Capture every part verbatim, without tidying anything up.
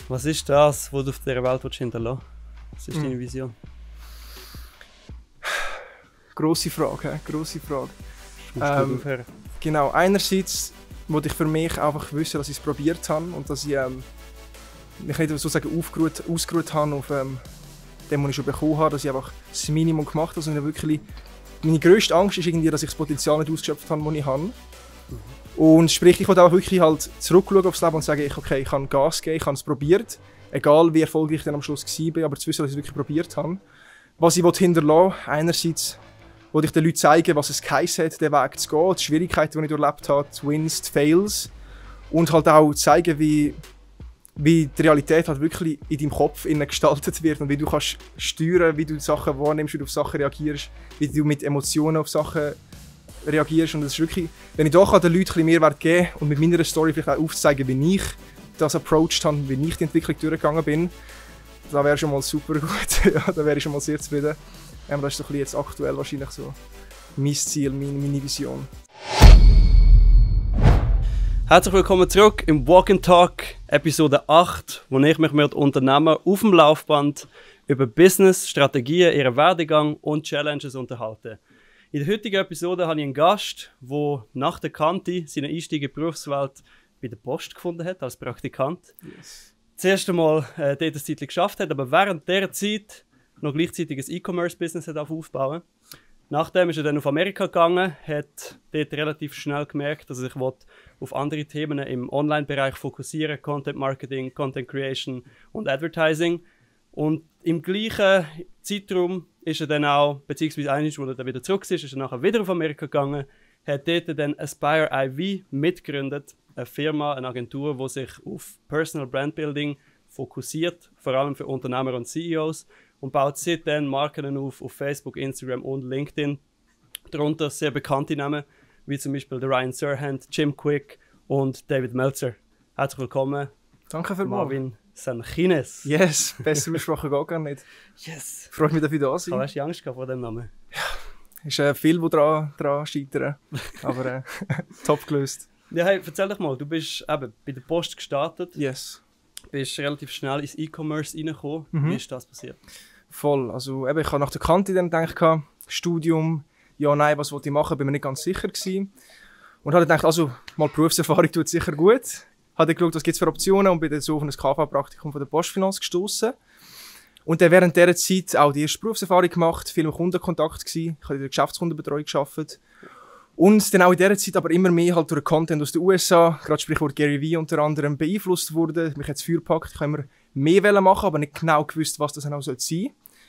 Was ist das, was du auf dieser Welt hinterlassen willst? Was ist Mhm. deine Vision? Grosse Frage, he? grosse Frage. Musst du Ähm, aufhören? Genau, einerseits wollte ich für mich einfach wissen, dass ich es probiert habe und dass ich ähm, mich nicht sozusagen aufgeruht, ausgeruht habe auf ähm, dem, was ich schon bekommen habe, dass ich einfach das Minimum gemacht habe. Also wirklich, meine grösste Angst ist irgendwie, dass ich das Potenzial nicht ausgeschöpft habe, das ich habe. Mhm. Und sprich, ich wollte auch wirklich halt zurückschauen aufs Leben und sagen, ich, okay, ich kann Gas geben, ich habe es probiert. Egal wie erfolgreich ich dann am Schluss war, aber zu wissen, dass ich es wirklich probiert habe. Was ich hinterlassen will, einerseits wollte ich den Leuten zeigen, was es geheißen hat, den Weg zu gehen, die Schwierigkeiten, die ich durchlebt habe, die Wins, die Fails. Und halt auch zeigen, wie, wie die Realität halt wirklich in deinem Kopf innen gestaltet wird und wie du kannst steuern, wie du Sachen wahrnimmst, wie du auf Sachen reagierst, wie du mit Emotionen auf Sachen reagierst. Und das ist wirklich, wenn ich da den Leuten ein bisschen Mehrwert geben kann und mit meiner Story vielleicht auch aufzeigen, wie ich das approached habe, wie ich die Entwicklung durchgegangen bin, da wäre schon mal super gut. Ja, da wäre ich schon mal sehr zufrieden. Ähm, das ist so ein bisschen jetzt aktuell wahrscheinlich so mein Ziel, meine, meine Vision. Herzlich willkommen zurück im Walk and Talk Episode acht, wo ich mich mit Unternehmen auf dem Laufband über Business, Strategien, ihren Werdegang und Challenges unterhalte. In der heutigen Episode habe ich einen Gast, der nach der Kante seinen Einstieg in die Berufswelt bei der Post gefunden hat, als Praktikant. Yes. Das erste Mal äh, dort das Zeitchen geschafft hat, aber während dieser Zeit noch gleichzeitig ein E-Commerce-Business aufbauen. Nachdem ist er dann auf Amerika gegangen, hat dort relativ schnell gemerkt, dass er sich auf andere Themen im Online-Bereich fokussieren, Content Marketing, Content Creation und Advertising. Und im gleichen Zeitraum ist er dann auch, beziehungsweise eines, wo er dann wieder zurück ist, ist er nachher wieder auf Amerika gegangen, hat dort dann Aspire I V mitgegründet, eine Firma, eine Agentur, die sich auf Personal Brand Building fokussiert, vor allem für Unternehmer und C E Os, und baut seitdem Marken auf auf Facebook, Instagram und LinkedIn. Darunter sehr bekannte Namen, wie zum Beispiel der Ryan Serhant, Jim Quick und David Meltzer. Herzlich willkommen, Danke für Marvin Sanchines. Yes, besser besprochen geht gar nicht. Yes! Freut mich, dass ich da Ich sein. habe du Angst gehabt vor dem Namen? Ist äh, viel, wo dran, dran scheitern, aber äh, top gelöst. Ja, hey, erzähl doch mal, du bist eben bei der Post gestartet, Yes. bist relativ schnell ins E-Commerce reingekommen. Mhm. Wie ist das passiert? Voll. Also, eben, ich habe nach der Kante dann gedacht, Studium, ja, nein, was wollte ich machen, bin mir nicht ganz sicher gewesen. Und habe gedacht, also, mal Berufserfahrung tut sicher gut. Habe dann geschaut, was gibt es für Optionen und bin dann so auf ein K V-Praktikum von der Postfinanz gestoßen. Und dann während dieser Zeit auch die erste Berufserfahrung gemacht, viel mit Kundenkontakt gewesen. Ich habe in der Geschäftskundenbetreuung gearbeitet. Und dann auch in dieser Zeit aber immer mehr halt durch Content aus den U S A, gerade Sprichwort Gary Vee unter anderem, beeinflusst wurde. Mich hat es Feuer gepackt. Ich habe immer mehr machen, aber nicht genau gewusst, was das dann auch sein soll.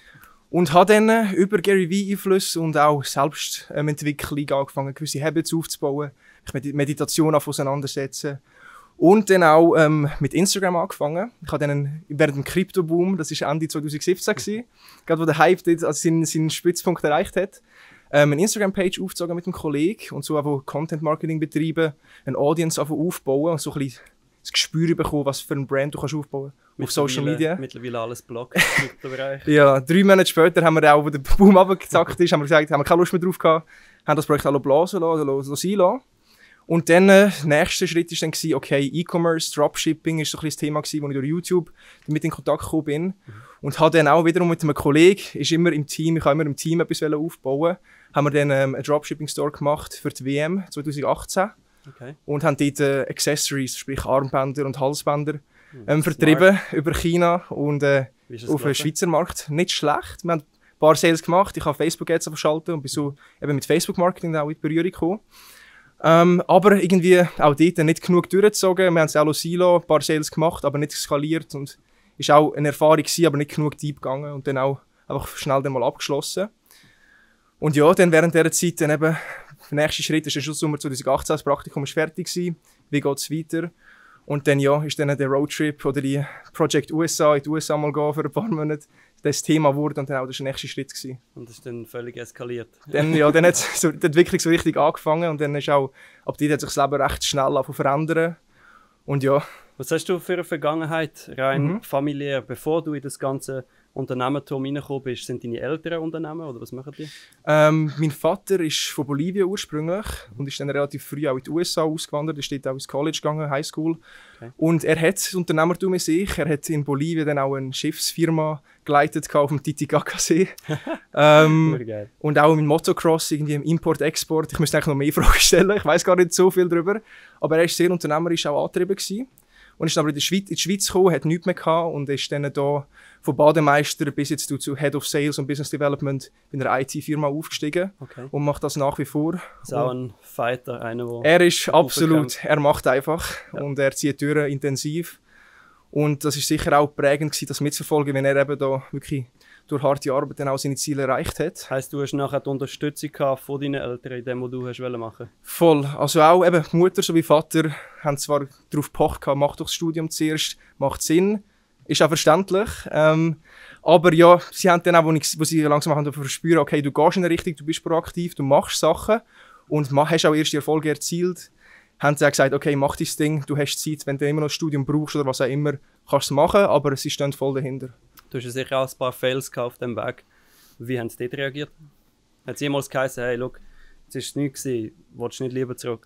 Und habe dann über Gary Vee Einflüsse und auch Selbstentwicklung angefangen, gewisse Habits aufzubauen, mich mit Meditation auseinandersetzen. Und dann auch ähm, mit Instagram angefangen. Ich habe dann während dem Krypto-Boom, das war Ende zwanzig siebzehn, gewesen, gerade wo der Hype dort, also seinen, seinen Spitzpunkt erreicht hat, ähm, eine Instagram-Page aufgezogen mit einem Kollegen und so einfach Content-Marketing betreiben, eine Audience aufbauen und so ein bisschen das Gespür bekommen, was für ein Brand du kannst aufbauen auf Social Media. Mittlerweile alles Blog im Kryptobereich. Ja, drei Monate später haben wir auch, wo der Boom abgezackt ist, haben wir gesagt, haben wir keine Lust mehr drauf gehabt, haben das Projekt auch blasen lassen, also sein lassen. Und dann, äh, der nächste Schritt war dann, gewesen, okay, E-Commerce, Dropshipping ist so ein bisschen das Thema gewesen, wo ich durch YouTube damit in Kontakt gekommen bin. Mhm. Und habe dann auch wiederum mit einem Kollegen, ist immer im Team, ich habe immer im Team etwas aufbauen, haben wir dann ähm, einen Dropshipping-Store gemacht für die W M zwanzig achtzehn. Okay. Und haben dort äh, Accessories, sprich Armbänder und Halsbänder, ähm, vertrieben über China und äh, auf den Schweizer Markt. Nicht schlecht. Wir haben ein paar Sales gemacht, ich habe Facebook-Ads verschaltet und bin so eben mit Facebook-Marketing auch in die Berührung gekommen. Ähm, aber irgendwie auch dort nicht genug durchgezogen. Wir haben es auch Silo, ein paar Sales gemacht, aber nicht skaliert. Und es war auch eine Erfahrung gewesen, aber nicht genug deep gegangen. Und dann auch einfach schnell dann mal abgeschlossen. Und ja, dann während dieser Zeit, dann eben, der nächste Schritt ist der Sommer zwanzig achtzehn, das Praktikum ist fertig gewesen. Wie geht es weiter? Und dann ja, ist dann der Roadtrip oder die Project U S A, in die U S A mal gehen für ein paar Monate, das Thema wurde und dann auch der nächste Schritt gewesen. Und das ist dann völlig eskaliert. Dann, ja, dann hat so die Entwicklung so richtig angefangen und dann ist auch, ab dort hat sich das Leben recht schnell verändern. Und ja. Was hast du für eine Vergangenheit, rein mhm. familiär, bevor du in das ganze Unternehmertum reingekommen bist, sind deine Eltern Unternehmer oder was machen die? Ähm, mein Vater ist von Bolivien ursprünglich und ist dann relativ früh auch in die U S A ausgewandert. Er ist dort auch ins College gegangen, High School. Okay. Und er hat das Unternehmertum in sich. Er hat in Bolivien dann auch eine Schiffsfirma geleitet auf dem Titicaca-See. ähm, und auch im Motocross, irgendwie im Import-Export. Ich müsste eigentlich noch mehr Fragen stellen. Ich weiß gar nicht so viel darüber. Aber er war sehr unternehmerisch auch angetrieben gewesen. Und ist dann aber in die Schweiz, in die Schweiz gekommen, hat nichts mehr gehabt und ist dann hier von Bademeister bis jetzt zu Head of Sales und Business Development bei einer I T-Firma aufgestiegen. Okay. Und macht das nach wie vor. Ist auch ein Fighter, einer, der... Er ist absolut, er macht einfach ja. Und er zieht Türen intensiv. Und das ist sicher auch prägend gewesen, das mitzuverfolgen, wenn er eben da wirklich durch harte Arbeit dann auch seine Ziele erreicht hat. Heisst, du hast nachher die Unterstützung von deinen Eltern in dem, was du hast machen wolltest? Voll. Also auch eben Mutter sowie Vater haben zwar darauf gepocht, mach doch das Studium zuerst, macht Sinn, ist auch verständlich. Ähm, aber ja, sie haben dann auch, wo, ich, wo sie langsam haben, verspüren, okay, du gehst in eine Richtung, du bist proaktiv, du machst Sachen und hast auch erste Erfolge erzielt, haben sie auch gesagt, okay, mach dein Ding, du hast Zeit, wenn du immer noch ein Studium brauchst oder was auch immer, kannst du es machen, aber sie stehen voll dahinter. Du hast ja sicher auch ein paar Fails auf dem Weg. Wie haben sie dort reagiert? Hat es jemals geheißen, hey, look, es war nichts, willst du nicht lieber zurück?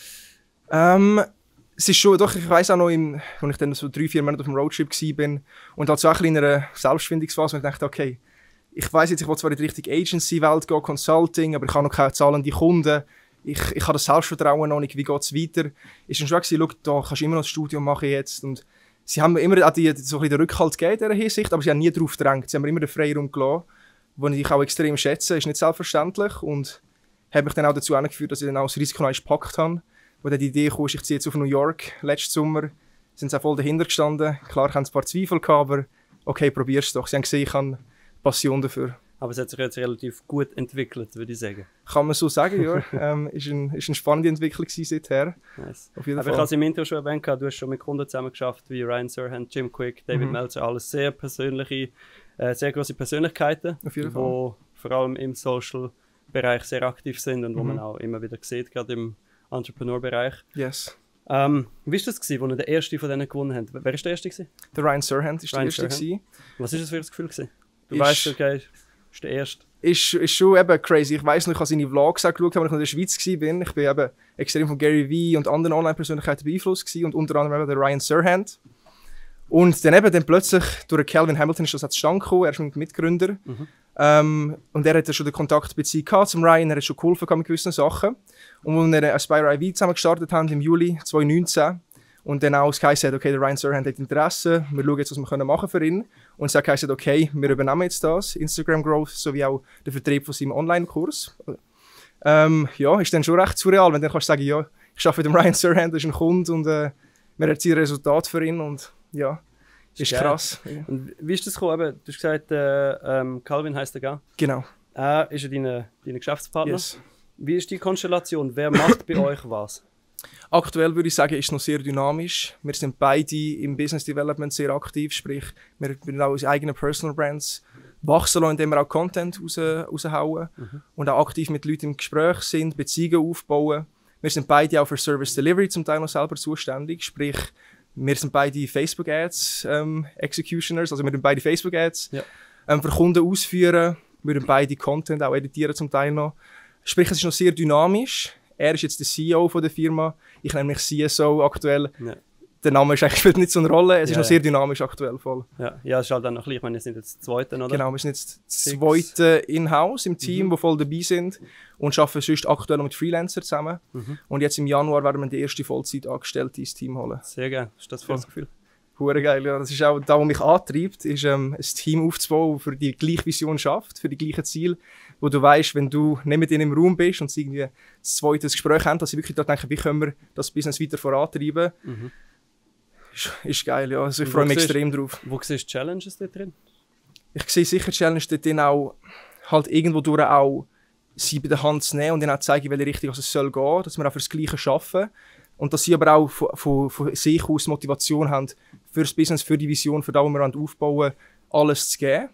Ähm, es ist schon, doch, ich weiss auch noch, im, als ich dann so drei, vier Monate auf dem Roadtrip war und halt so ein in einer Selbstfindungsphase, und ich dachte, okay, ich weiss jetzt, ich will zwar in die richtige Agency-Welt gehen, Consulting, aber ich habe noch keine zahlende Kunden. Ich, ich habe das Selbstvertrauen noch nicht, wie geht es weiter? Ist dann schon gewesen, schau, da kannst du immer noch das Studium machen jetzt. Und sie haben mir immer auch die, so ein bisschen den Rückhalt gegeben in dieser Hinsicht, aber sie haben nie darauf gedrängt. Sie haben mir immer den Freiraum gelassen, den ich auch extrem schätze. Ist nicht selbstverständlich und hat mich dann auch dazu angeführt, dass ich dann auch das Risiko gepackt habe. Wo dann die Idee kam, ich ziehe jetzt auf New York letzten Sommer, sind sie auch voll dahinter gestanden. Klar, haben sie ein paar Zweifel gehabt, aber okay, probier's doch. Sie haben gesehen, ich habe Passion dafür. Aber es hat sich jetzt relativ gut entwickelt, würde ich sagen. Kann man so sagen, ja. ähm, ist, ein, ist eine spannende Entwicklung seither. Nice. Auf jeden Aber Fall. Ich habe es im Intro schon erwähnt, du hast schon mit Kunden zusammen geschafft, wie Ryan Serhant, Jim Quick, David mhm. Meltzer, alles sehr persönliche, äh, sehr große Persönlichkeiten, die vor allem im Social-Bereich sehr aktiv sind und mhm. wo man auch immer wieder sieht, gerade im Entrepreneur-Bereich. Yes. Ähm, wie war das, als ihr der erste von denen gewonnen habt? Wer war der erste? Gewesen? Der Ryan Serhant war der erste. Gewesen. Was war das für ein Gefühl? Gewesen? Du ist, weißt, okay, ist der erste. Ist, ist schon eben crazy. Ich weiss noch, ich habe seine Vlogs angeschaut, als ich in der Schweiz war. Ich bin eben extrem von Gary Vee und anderen Online-Persönlichkeiten beeinflusst gewesen, und unter anderem eben der Ryan Serhant. Und dann eben dann plötzlich durch Calvin Hamilton ist das zustande gekommen. Er ist ein Mitgründer. Mhm. Ähm, und er hatte schon den Kontaktbeziehung gehabt zum Ryan. Er hat schon geholfen mit gewissen Sachen. Und als wir Aspire I V zusammen gestartet haben im Juli zwanzig neunzehn und dann auch das gesagt, okay, der Ryan Serhant hat Interesse, wir schauen jetzt, was wir machen für ihn. Und es hat gesagt, okay, wir übernehmen jetzt das, Instagram Growth, sowie auch den Vertrieb von seinem Online-Kurs. Ähm, ja, ist dann schon recht surreal, wenn du dann kannst sagen, ja, ich arbeite mit dem Ryan Serhant, das ist ein Kunde und äh, wir erzielen Resultate für ihn und ja, ist Geil. Krass. Ja. Und wie ist das gekommen? Eben, du hast gesagt, äh, ähm, Calvin heisst er, gell? Genau. Er ist ja dein, dein Geschäftspartner. Yes. Wie ist die Konstellation? Wer macht bei euch was? Aktuell würde ich sagen, ist es noch sehr dynamisch. Wir sind beide im Business Development sehr aktiv, sprich, wir wollen auch unsere eigenen Personal Brands wachsen lassen, indem wir auch Content raus, raushauen mhm. und auch aktiv mit Leuten im Gespräch sind, Beziehungen aufbauen. Wir sind beide auch für Service Delivery zum Teil noch selber zuständig, sprich, wir sind beide Facebook-Ads ähm, Executioners, also wir sind beide Facebook-Ads ja. ähm, für Kunden ausführen, wir sind beide Content auch editieren zum Teil noch. Sprich, es ist noch sehr dynamisch. Er ist jetzt der C E O von der Firma, ich nenne mich C S O aktuell. Ja. Der Name ist eigentlich, spielt nicht so eine Rolle, es ja, ist noch sehr dynamisch aktuell voll. Ja, ja, es ist halt dann noch klein, ich meine, wir sind jetzt das Zweite, oder? Genau, wir sind jetzt das Zweite in-house im Team, mhm. die voll dabei sind und arbeiten sonst aktuell mit Freelancern zusammen. Mhm. Und jetzt im Januar werden wir die erste Vollzeitangestellte ins Team holen. Sehr geil, ist das voll das Gefühl? Hure geil, ja. Das ist auch das, was mich antreibt, ist ähm, ein Team aufzubauen, das für die gleiche Vision schafft, für die gleichen Ziele, wo du weißt, wenn du nicht mit ihnen im Raum bist und sie irgendwie ein zweites Gespräch haben, dass sie wirklich dort denken, wie können wir das Business weiter vorantreiben. Mhm. Ist, ist geil, ja. Also ich freue mich extrem drauf. Wo siehst du Challenges da drin? Ich sehe sicher Challenges dort drin auch, halt irgendwo durch auch sie bei der Hand zu nehmen und ihnen auch zeigen, in welche Richtung es soll gehen, dass wir auch für das Gleiche arbeiten. Und dass sie aber auch von, von, von sich aus Motivation haben, für das Business, für die Vision, für das, was wir aufbauen, alles zu geben.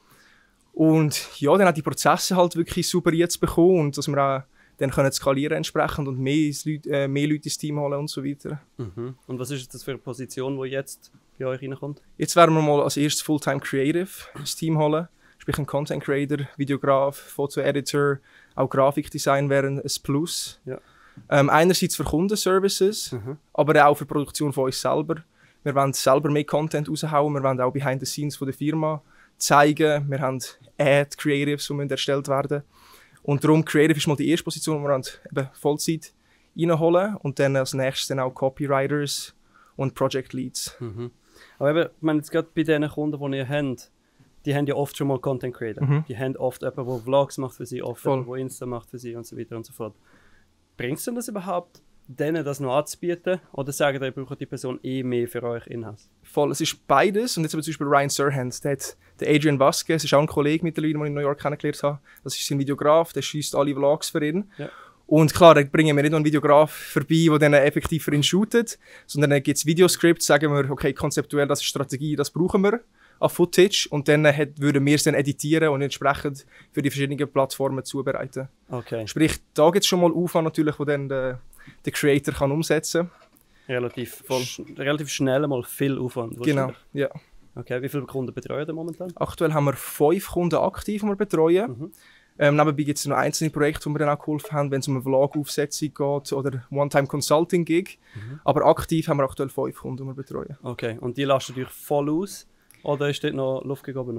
Und ja, dann auch die Prozesse halt wirklich super jetzt bekommen und dass wir auch dann können skalieren entsprechend und mehr, äh, mehr Leute ins Team holen und so weiter. Mhm. Und was ist das für eine Position, die jetzt bei euch reinkommt? Jetzt werden wir mal als erstes Fulltime Creative das Team holen. Sprich ein Content Creator, Videograf, Foto-Editor, auch Grafikdesign wären ein Plus. Ja. Ähm, einerseits für Kundenservices, mhm. aber auch für die Produktion von uns selber. Wir wollen selber mehr Content raushauen, wir wollen auch Behind the Scenes von der Firma zeigen. Wir haben Ad-Creatives, die müssen erstellt werden. Und darum, Creative ist mal die erste Position, wo wir eben Vollzeit reinholen. Und dann als nächstes dann auch Copywriters und Project Leads. Mhm. Aber eben, ich meine, jetzt gerade bei den Kunden, die ihr habt, die haben ja oft schon mal Content Creator. Mhm. Die haben oft jemanden, der Vlogs macht für sie, oft jemanden, der Insta macht für sie und so weiter und so fort. Bringt es denn das überhaupt, denen das noch anzubieten? Oder sagen ihr, ihr braucht die Person eh mehr für euch in-house? Voll, es ist beides. Und jetzt haben wir zum Beispiel Ryan Serhant, der hat der Adrian Vasquez, ist auch ein Kollege mittlerweile, den ich in New York kennengelernt habe. Das ist sein Videograf, der schießt alle Vlogs für ihn. Ja. Und klar, da bringen wir nicht nur einen Videograf vorbei, der dann effektiv für ihn shootet, sondern dann gibt es Videoscripts, sagen wir, okay, konzeptuell, das ist Strategie, das brauchen wir an Footage. Und dann hat, würden wir es dann editieren und entsprechend für die verschiedenen Plattformen zubereiten. Okay. Sprich, da gibt es schon mal Aufwand natürlich, wo dann der, der Creator kann umsetzen kann. Relativ, sch relativ schnell mal viel Aufwand. Genau, ja. Okay, wie viele Kunden betreuen ihr momentan? Aktuell haben wir fünf Kunden aktiv, die wir betreuen. Mhm. Ähm, nebenbei gibt es noch einzelne Projekte, die wir dann auch geholfen haben, wenn es um eine Vlog-Aufsetzung geht oder One-Time-Consulting-Gig. Mhm. Aber aktiv haben wir aktuell fünf Kunden, die wir betreuen. Okay, und die lasten euch voll aus? Oder ist dort noch Luft gegen oben?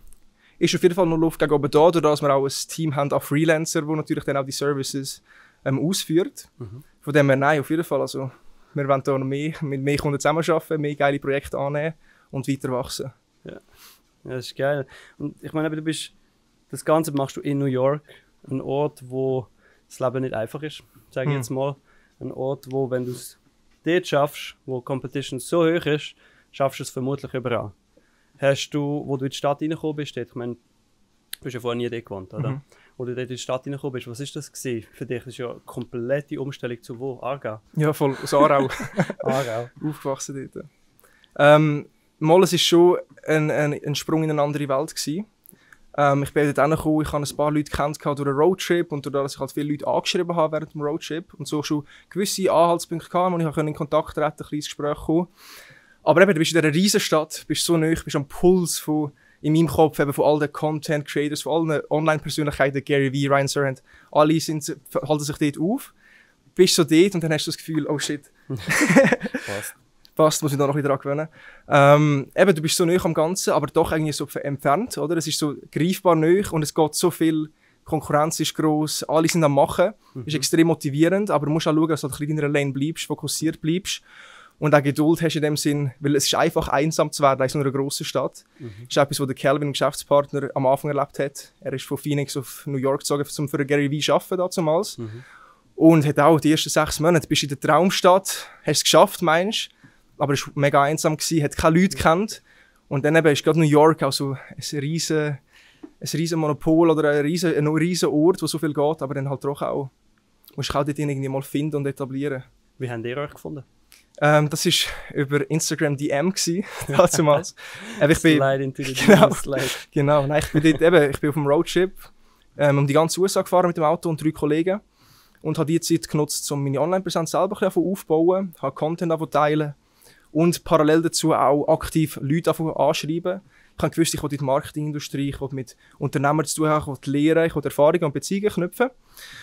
Ist auf jeden Fall noch Luft gegen oben da, dadurch, dass wir auch ein Team haben an Freelancer, die natürlich dann auch die Services ähm, ausführt. Mhm. Von dem her, nein, auf jeden Fall. Also, wir wollen da noch mehr, mit mehr Kunden zusammenarbeiten, mehr geile Projekte annehmen und weiter wachsen. Ja. Ja, das ist geil. Und ich meine, du bist, das Ganze machst du in New York, ein Ort, wo das Leben nicht einfach ist, sage ich hm. jetzt mal. Ein Ort, wo, wenn du es dort schaffst, wo die Competition so hoch ist, schaffst du es vermutlich überall. Hast du, wo du in die Stadt reingekommen bist, dort, ich meine, du hast ja vorher nie dort gewohnt, oder? Mhm. Wo du dort in die Stadt reingekommen bist, was war das gewesen? Für dich? Das ist ja eine komplette Umstellung zu wo? Aargau? Ja, voll, aus Aarau. Aargau. Aufgewachsen dort. Ähm, mal, es war schon ein, ein, ein Sprung in eine andere Welt gewesen. Ähm, ich bin dort hingekommen, ich habe ein paar Leute kennt durch einen Roadtrip und dadurch, dass ich halt viele Leute angeschrieben habe während dem Roadtrip und so schon gewisse Anhaltspunkte hatte, wo ich in Kontakt treten, ein kleines Gespräch kommen. Aber eben, du bist in dieser Riesenstadt, bist so nahe, bist am Puls von, in meinem Kopf eben von all den Content Creators, von allen Online-Persönlichkeiten, Gary Vee, Ryan Serhant, alle sind, halten sich dort auf. Bist so dort und dann hast du das Gefühl, oh shit. Passt. Passt, muss ich da noch wieder dran gewöhnen. Ähm, eben, du bist so nahe am Ganzen, aber doch irgendwie so entfernt, oder? Es ist so greifbar nahe und es geht so viel, Konkurrenz ist gross, alle sind am Machen. Mhm. Ist extrem motivierend, aber du musst auch schauen, dass du halt in deiner Lane bleibst, fokussiert bleibst. Und auch Geduld hast in dem Sinn, weil es ist einfach einsam zu werden in so einer grossen Stadt. Mhm. Das ist etwas, was der Calvin, ein Geschäftspartner, am Anfang erlebt hat. Er ist von Phoenix auf New York gezogen, um für Gary Vee zu arbeiten damals. Mhm. Und hat auch die ersten sechs Monate, bist in der Traumstadt, hast es geschafft, meinst du, aber es war mega einsam gewesen, hat keine Leute gekannt. Und dann eben ist gerade New York auch so ein riesen, ein riesen Monopol oder ein riesen, ein riesen Ort, wo so viel geht, aber dann halt doch auch, musst du auch dort irgendwie mal finden und etablieren. Wie habt ihr euch gefunden? Ähm, das war über Instagram D M gsi, damals. äh, ich bin, slide into the genau, slide. Genau, nein, ich bin dort eben, ich bin auf dem Roadtrip ähm, um die ganze U S A gefahren mit dem Auto und drei Kollegen und habe die Zeit genutzt, um meine Online-Präsenz selber ein bisschen aufzubauen, habe Content teilen und parallel dazu auch aktiv Leute anschreiben. Ich habe gewusst, ich will in die Marketingindustrie, ich will mit Unternehmern zu tun haben, ich will lernen, ich will Erfahrungen und Beziehungen knüpfen.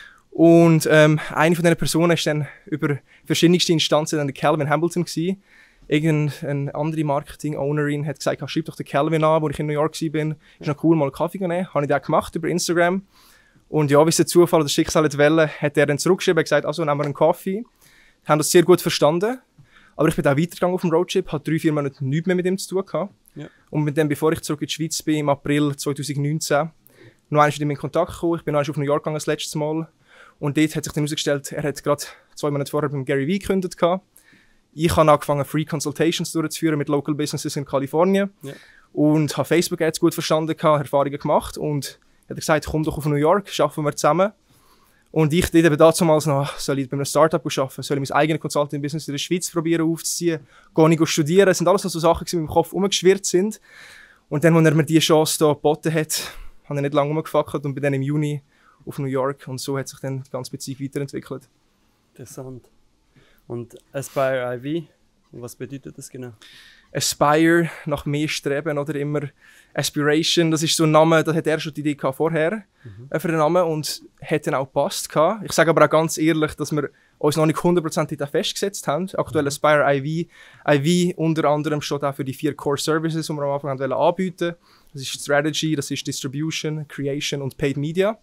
Und ähm, eine von diesen Personen war dann über verschiedenste Instanzen dann der Calvin Hamilton gewesen. Irgendeine andere Marketing-Ownerin hat gesagt, schreib doch den Calvin an, wo ich in New York war. Ist noch cool, mal einen Kaffee nehmen. Habe ich das gemacht über Instagram. Und ja, wie es der Zufall oder das Schicksal nicht wollte, hat er dann zurückgeschrieben und gesagt, also nehmen wir einen Kaffee. Wir haben das sehr gut verstanden. Aber ich bin auch weitergegangen auf dem Roadtrip, hatte drei, vier Monate nichts mehr mit ihm zu tun gehabt. Ja. Und mit dem, bevor ich zurück in die Schweiz bin, im April zwanzig neunzehn, noch einmal mit ihm in Kontakt gekommen. Ich bin noch einmal auf New York gegangen, das letzte Mal. Und dort hat sich dann herausgestellt, er hat gerade zwei Monate vorher beim Gary Vee gekündigt. Ich habe angefangen, Free Consultations durchzuführen mit Local Businesses in Kalifornien. Ja. Und habe Facebook-Ads gut verstanden, Erfahrungen gemacht. Und er hat gesagt, komm doch auf New York, arbeiten wir zusammen. Und ich dort eben damals noch, soll ich bei einem Startup arbeiten, soll ich mein eigenes Consulting-Business in der Schweiz probieren aufzuziehen, gehe ich studieren. Das sind alles noch so Sachen, die in meinem Kopf umgeschwirrt sind. Und dann, als er mir diese Chance hier geboten hat, habe ich nicht lange umgefackelt und bin dann im Juni auf New York und so hat sich dann die ganze Beziehung weiterentwickelt. Interessant. Und Aspire I V, was bedeutet das genau? Aspire, nach mehr streben oder immer Aspiration, das ist so ein Name, das hat er schon die Idee gehabt vorher mhm. für den Namen und hat dann auch gepasst gehabt. Ich sage aber auch ganz ehrlich, dass wir uns noch nicht hundertprozentig festgesetzt haben. Aktuell mhm. Aspire I V. I V unter anderem steht auch für die vier Core Services, die wir am Anfang haben anbieten. Das ist Strategy, das ist Distribution, Creation und Paid Media.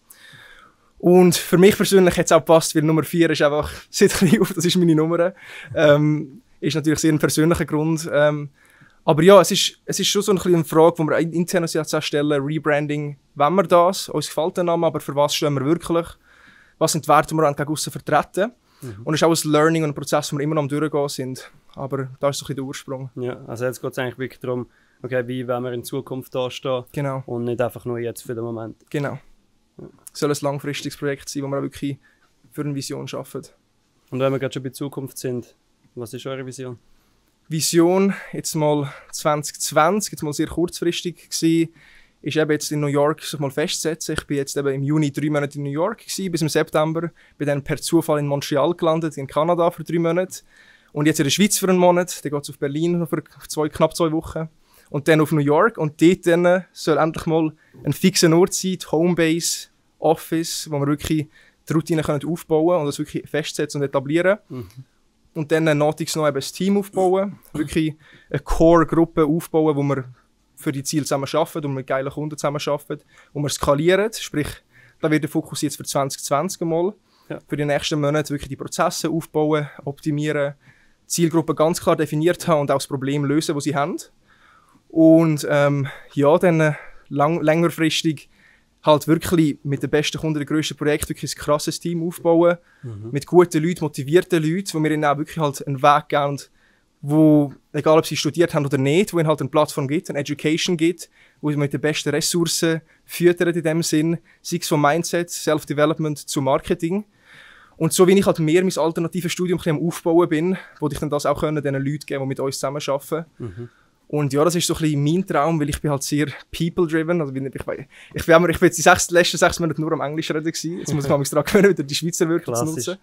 Und für mich persönlich hat es auch gepasst, weil Nummer vier ist einfach, seht ein bisschen auf, das ist meine Nummer. Ähm, ist natürlich sehr ein persönlicher Grund. Ähm, aber ja, es ist, es ist schon so ein bisschen eine Frage, die wir intern uns jetzt auch stellen, Rebranding, wollen wir das? Uns gefällt der Name, aber für was stehen wir wirklich? Was sind die Werte, die wir gegen aussen vertreten? Mhm. Und es ist auch ein Learning und ein Prozess, wo wir immer noch am Durchgehen sind. Aber da ist so ein bisschen der Ursprung. Ja, also jetzt geht es eigentlich wirklich darum, okay, wie wollen wir in Zukunft dastehen? Genau. Und nicht einfach nur jetzt für den Moment. Genau. Ja. Es soll ein langfristiges Projekt sein, wo wir auch wirklich für eine Vision arbeiten. Und wenn wir gerade schon bei Zukunft sind, was ist eure Vision? Vision, jetzt mal zwanzig zwanzig, jetzt mal sehr kurzfristig gewesen, ist eben jetzt in New York sich mal festsetzen. Ich bin jetzt eben im Juni drei Monate in New York gewesen, bis im September. Bin dann per Zufall in Montreal gelandet, in Kanada für drei Monate. Und jetzt in der Schweiz für einen Monat. Dann geht es auf Berlin für zwei, knapp zwei Wochen. Und dann auf New York. Und dort dann soll endlich mal ein fixer Ort sein, die Homebase, Office, wo wir wirklich die Routine können aufbauen können und das wirklich festsetzen und etablieren. Mhm. Und dann nötigs noch eben ein Team aufbauen, wirklich eine Core-Gruppe aufbauen, wo wir für die Ziele zusammen arbeiten, wo wir mit geilen Kunden zusammen arbeiten, wo wir skalieren, sprich, da wird der Fokus jetzt für zwanzig zwanzig mal, ja. Für die nächsten Monate wirklich die Prozesse aufbauen, optimieren, Zielgruppe ganz klar definiert haben und auch das Problem lösen, das sie haben. Und ähm, ja, dann lang, längerfristig halt wirklich mit den besten Kunden, den grössten Projekten, wirklich ein krasses Team aufbauen, mhm. mit guten Leuten, motivierten Leuten, wo wir ihnen auch wirklich halt einen Weg geben, wo, egal ob sie studiert haben oder nicht, wo ihnen halt eine Plattform gibt, eine Education gibt, wo sie mit den besten Ressourcen füttern in dem Sinn, sei es vom Mindset, Self-Development zu Marketing. Und so wie ich halt mehr mein alternatives Studium am Aufbauen bin, wollte ich dann das auch können, den Leuten geben, die mit uns zusammenarbeiten. Mhm. Und ja, das ist so ein bisschen mein Traum, weil ich bin halt sehr people-driven. Also ich, ich, ich, bin, ich bin jetzt die sechs, letzten sechs Monate nur am Englisch reden gewesen. Jetzt muss ich mich daran gewöhnen, wieder die Schweizer Wörter zu nutzen.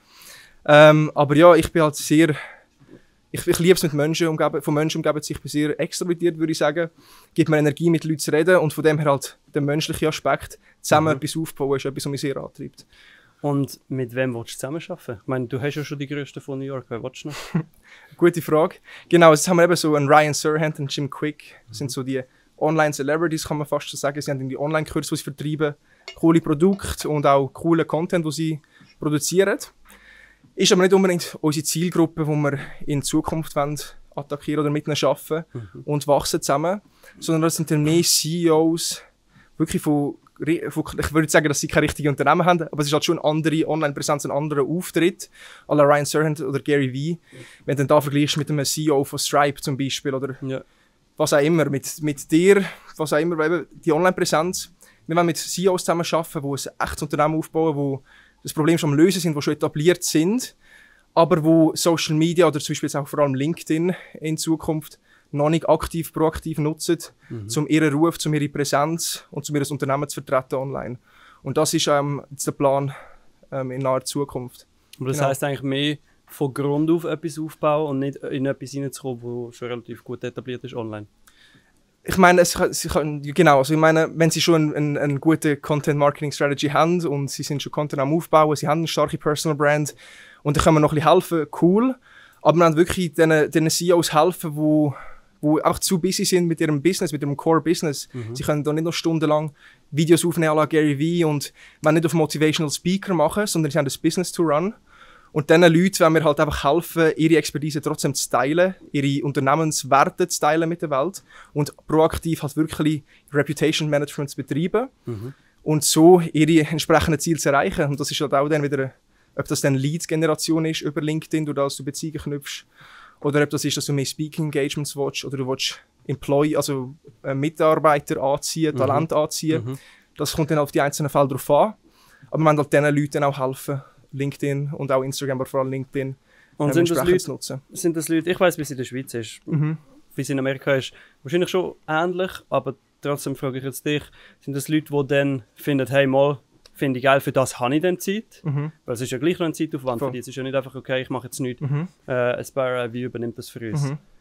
Ähm, aber ja, ich bin halt sehr... Ich, ich liebe es, mit Menschen umgeben, von Menschen umgeben sich. Ich bin sehr extrovertiert, würde ich sagen. Gibt mir Energie, mit Leuten zu reden. Und von dem her halt der menschliche Aspekt, zusammen mhm. etwas aufbauen, ist etwas, was mich sehr antreibt. Und mit wem willst du zusammenarbeiten? Ich meine, du hast ja schon die Größten von New York. Wer willst du noch? Gute Frage. Genau, jetzt haben wir eben so einen Ryan Serhant und Jim Quick. Das sind so die Online-Celebrities, kann man fast so sagen. Sie haben die Online-Kurse, die sie vertreiben, coole Produkte und auch coolen Content, den sie produzieren. Ist aber nicht unbedingt unsere Zielgruppe, die wir in Zukunft wollen, attackieren oder mit ihnen arbeiten mhm. und wachsen zusammen. Sondern das sind dann mehr C E Os, wirklich von, von, ich würde sagen, dass sie keine richtigen Unternehmen haben, aber es ist halt schon eine andere Online-Präsenz, ein anderer Auftritt, à la Ryan Serhant oder Gary Vee. Wenn du dann da vergleichst mit einem C E O von Stripe zum Beispiel oder ja. was auch immer, mit, mit dir, was auch immer, weil die Online-Präsenz, wir wollen mit C E Os zusammen arbeiten, die ein echtes Unternehmen aufbauen, die das Problem schon am Lösen sind, die schon etabliert sind, aber wo Social Media oder zum Beispiel jetzt auch vor allem LinkedIn in Zukunft noch nicht aktiv, proaktiv nutzen, mhm. um ihren Ruf, um ihre Präsenz und um ihr Unternehmen zu vertreten online. Und das ist ähm, jetzt der Plan ähm, in naher Zukunft. Aber das genau. heisst eigentlich mehr von Grund auf etwas aufbauen und nicht in etwas hineinzukommen, das schon relativ gut etabliert ist online? Ich meine, es, sie kann, genau, also ich meine, wenn sie schon eine ein, ein gute Content-Marketing-Strategy haben und sie sind schon Content am Aufbauen, sie haben eine starke Personal-Brand und dann können wir noch ein bisschen helfen, cool. Aber wir haben wirklich den, den C E Os helfen, wo, wo auch zu busy sind mit ihrem Business, mit ihrem Core-Business. Mhm. Sie können da nicht noch stundenlang Videos aufnehmen à la Gary Vee und man nicht auf Motivational Speaker machen, sondern sie haben das Business to run. Und diesen Leuten wollen wir halt einfach helfen, ihre Expertise trotzdem zu teilen, ihre Unternehmenswerte zu teilen mit der Welt und proaktiv halt wirklich Reputation Management zu betreiben mhm. und so ihre entsprechenden Ziele zu erreichen. Und das ist halt auch dann wieder, ob das dann Lead-Generation ist über LinkedIn, durch das du Beziehungen knüpfst, oder ob das ist, dass du mehr Speaking-Engagements willst, oder du willst Employee, also äh, Mitarbeiter anziehen, mhm. Talent anziehen. Mhm. Das kommt dann auf die einzelnen Fälle drauf an. Aber wir wollen halt diesen Leuten auch helfen, LinkedIn und auch Instagram, aber vor allem LinkedIn und ähm, sind das Leute, zu nutzen. Sind das Leute, ich weiss, wie es in der Schweiz ist, mhm. wie es in Amerika ist, wahrscheinlich schon ähnlich, aber trotzdem frage ich jetzt dich, sind das Leute, die dann finden, hey mal, finde ich geil, für das habe ich dann Zeit, mhm. weil es ist ja gleich noch ein Zeitaufwand, für die. Es ist ja nicht einfach, okay, ich mache jetzt nichts, mhm. äh, Aspire I V übernimmt das für uns. Mhm.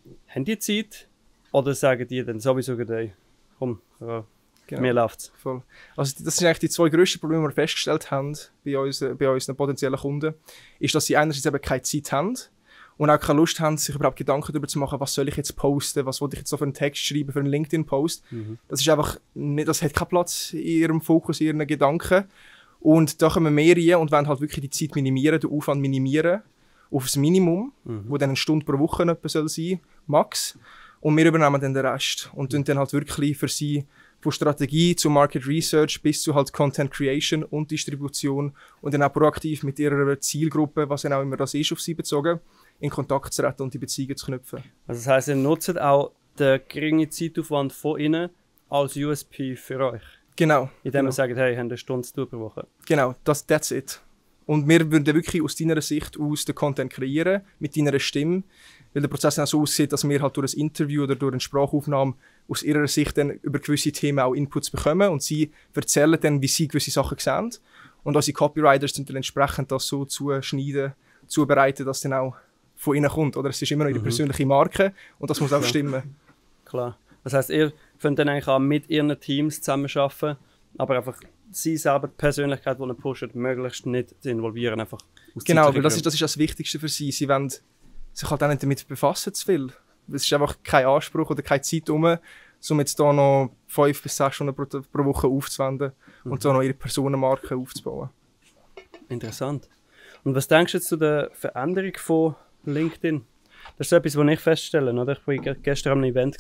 haben die Zeit? Oder sagen die dann sowieso gleich, komm, ja, Genau. mir läuft's. Voll. Also das sind eigentlich die zwei grössten Probleme, die wir festgestellt haben bei, uns, bei unseren potenziellen Kunden, ist, dass sie einerseits eben keine Zeit haben und auch keine Lust haben, sich überhaupt Gedanken darüber zu machen, was soll ich jetzt posten, was will ich jetzt so für einen Text schreiben, für einen LinkedIn-Post. Mhm. Das ist einfach nicht, das hat keinen Platz in ihrem Fokus, in ihren Gedanken. Und da kommen wir rein und wollen halt wirklich die Zeit minimieren, den Aufwand minimieren auf das Minimum, mhm. wo dann eine Stunde pro Woche etwa soll sein, max. Und wir übernehmen dann den Rest und tun dann halt wirklich für sie von Strategie zu Market Research bis zu halt Content Creation und Distribution und dann auch proaktiv mit ihrer Zielgruppe, was dann auch immer das ist, auf sie bezogen, in Kontakt zu treten und die Beziehungen zu knüpfen. Also das heisst, ihr nutzt auch den geringen Zeitaufwand von ihnen als U S P für euch? Genau. Indem genau. ihr sagt, hey, ihr habt eine Stunde zu tun pro Woche? Genau, das, that's it. Und wir würden wirklich aus deiner Sicht aus den Content kreieren, mit deiner Stimme, weil der Prozess dann auch so aussieht, dass wir halt durch ein Interview oder durch eine Sprachaufnahme aus ihrer Sicht dann über gewisse Themen auch Inputs bekommen und sie erzählen dann, wie sie gewisse Sachen sehen. Und unsere Copywriters sind dann entsprechend das so zuschneiden, zubereiten, dass dann auch von ihnen kommt. Oder es ist immer noch ihre mhm. persönliche Marke und das muss auch stimmen. Klar. Das heisst, ihr könnt dann eigentlich auch mit ihren Teams zusammenarbeiten, aber einfach sie selber die Persönlichkeit, die ihr pushen, möglichst nicht zu involvieren. Einfach genau, weil das ist, das ist das Wichtigste für sie. Sie wollen sich halt auch nicht damit befassen zu viel. Es ist einfach kein Anspruch oder keine Zeit um, um jetzt hier noch fünf bis sechs Stunden pro, pro Woche aufzuwenden mhm. und so noch ihre Personenmarke aufzubauen. Interessant. Und was denkst du jetzt zu der Veränderung von LinkedIn? Das ist so etwas, was ich feststelle. Oder? Ich war gestern am Event.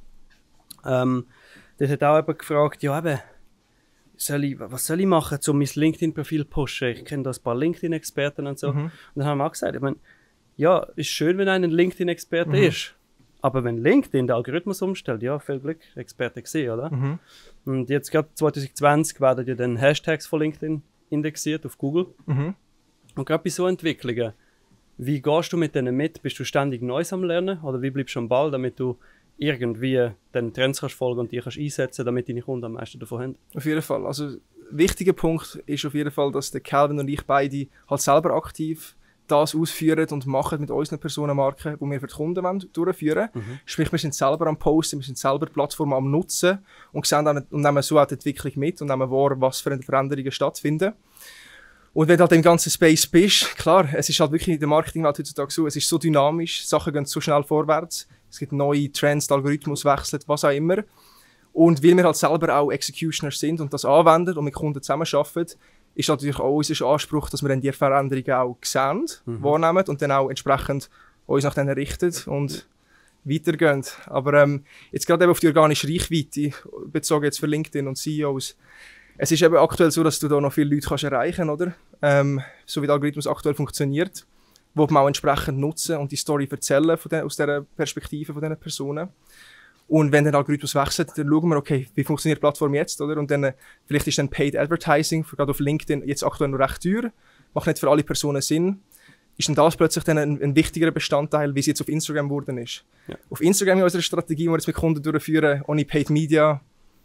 Ähm, dort hat auch jemand gefragt, ja eben, soll ich, was soll ich machen, um mein LinkedIn-Profil zu pushen? Ich kenne da ein paar LinkedIn-Experten und so. Mhm. Und dann haben wir auch gesagt, ich meine, ja, ist schön, wenn einer ein LinkedIn-Experte mhm. ist. Aber wenn LinkedIn den Algorithmus umstellt, ja, viel Glück, Experte gesehen, oder? Mhm. Und jetzt, gerade zwanzig zwanzig, werden ja dann Hashtags von LinkedIn indexiert auf Google. Mhm. Und gerade bei so Entwicklungen, wie gehst du mit denen mit? Bist du ständig Neues am Lernen? Oder wie bleibst du am Ball, damit du irgendwie den Trends kannst folgen und die kannst einsetzen, damit deine Kunden am meisten davon haben? Auf jeden Fall. Also, ein wichtiger Punkt ist auf jeden Fall, dass der Calvin und ich beide halt selber aktiv das ausführen und machen mit unseren Personenmarken, die wir für die Kunden wollen, durchführen. Mhm. Sprich, wir sind selber am Posten, wir sind selber die Plattform am Nutzen und, sehen dann, und nehmen so auch die Entwicklung mit und nehmen wahr, was für Veränderungen stattfinden. Und wenn du halt im ganzen Space bist, klar, es ist halt wirklich in der Marketingwelt heutzutage so, es ist so dynamisch, Sachen gehen so schnell vorwärts, es gibt neue Trends, der Algorithmus wechselt, was auch immer. Und weil wir halt selber auch Executioners sind und das anwenden und mit Kunden zusammenarbeiten, ist natürlich auch unser Anspruch, dass wir dann die Veränderungen auch sehen, mhm. wahrnehmen und dann auch entsprechend uns nach denen richten und weitergehen. Aber ähm, jetzt gerade eben auf die organische Reichweite, bezogen jetzt für LinkedIn und C E Os, es ist eben aktuell so, dass du da noch viele Leute kannst erreichen kannst, oder? Ähm, so wie der Algorithmus aktuell funktioniert, wo man auch entsprechend nutzen und die Story erzählen von den, aus dieser Perspektive von diesen Personen. Und wenn der Algorithmus wechselt, dann schauen wir, okay, wie funktioniert die Plattform jetzt, oder? Und dann, äh, vielleicht ist dann Paid Advertising, gerade auf LinkedIn, jetzt aktuell noch recht teuer, macht nicht für alle Personen Sinn. Ist dann das plötzlich dann ein, ein wichtigerer Bestandteil, wie es jetzt auf Instagram geworden ist. Ja. Auf Instagram in unserer Strategie, die wir jetzt mit Kunden durchführen, ohne Paid Media,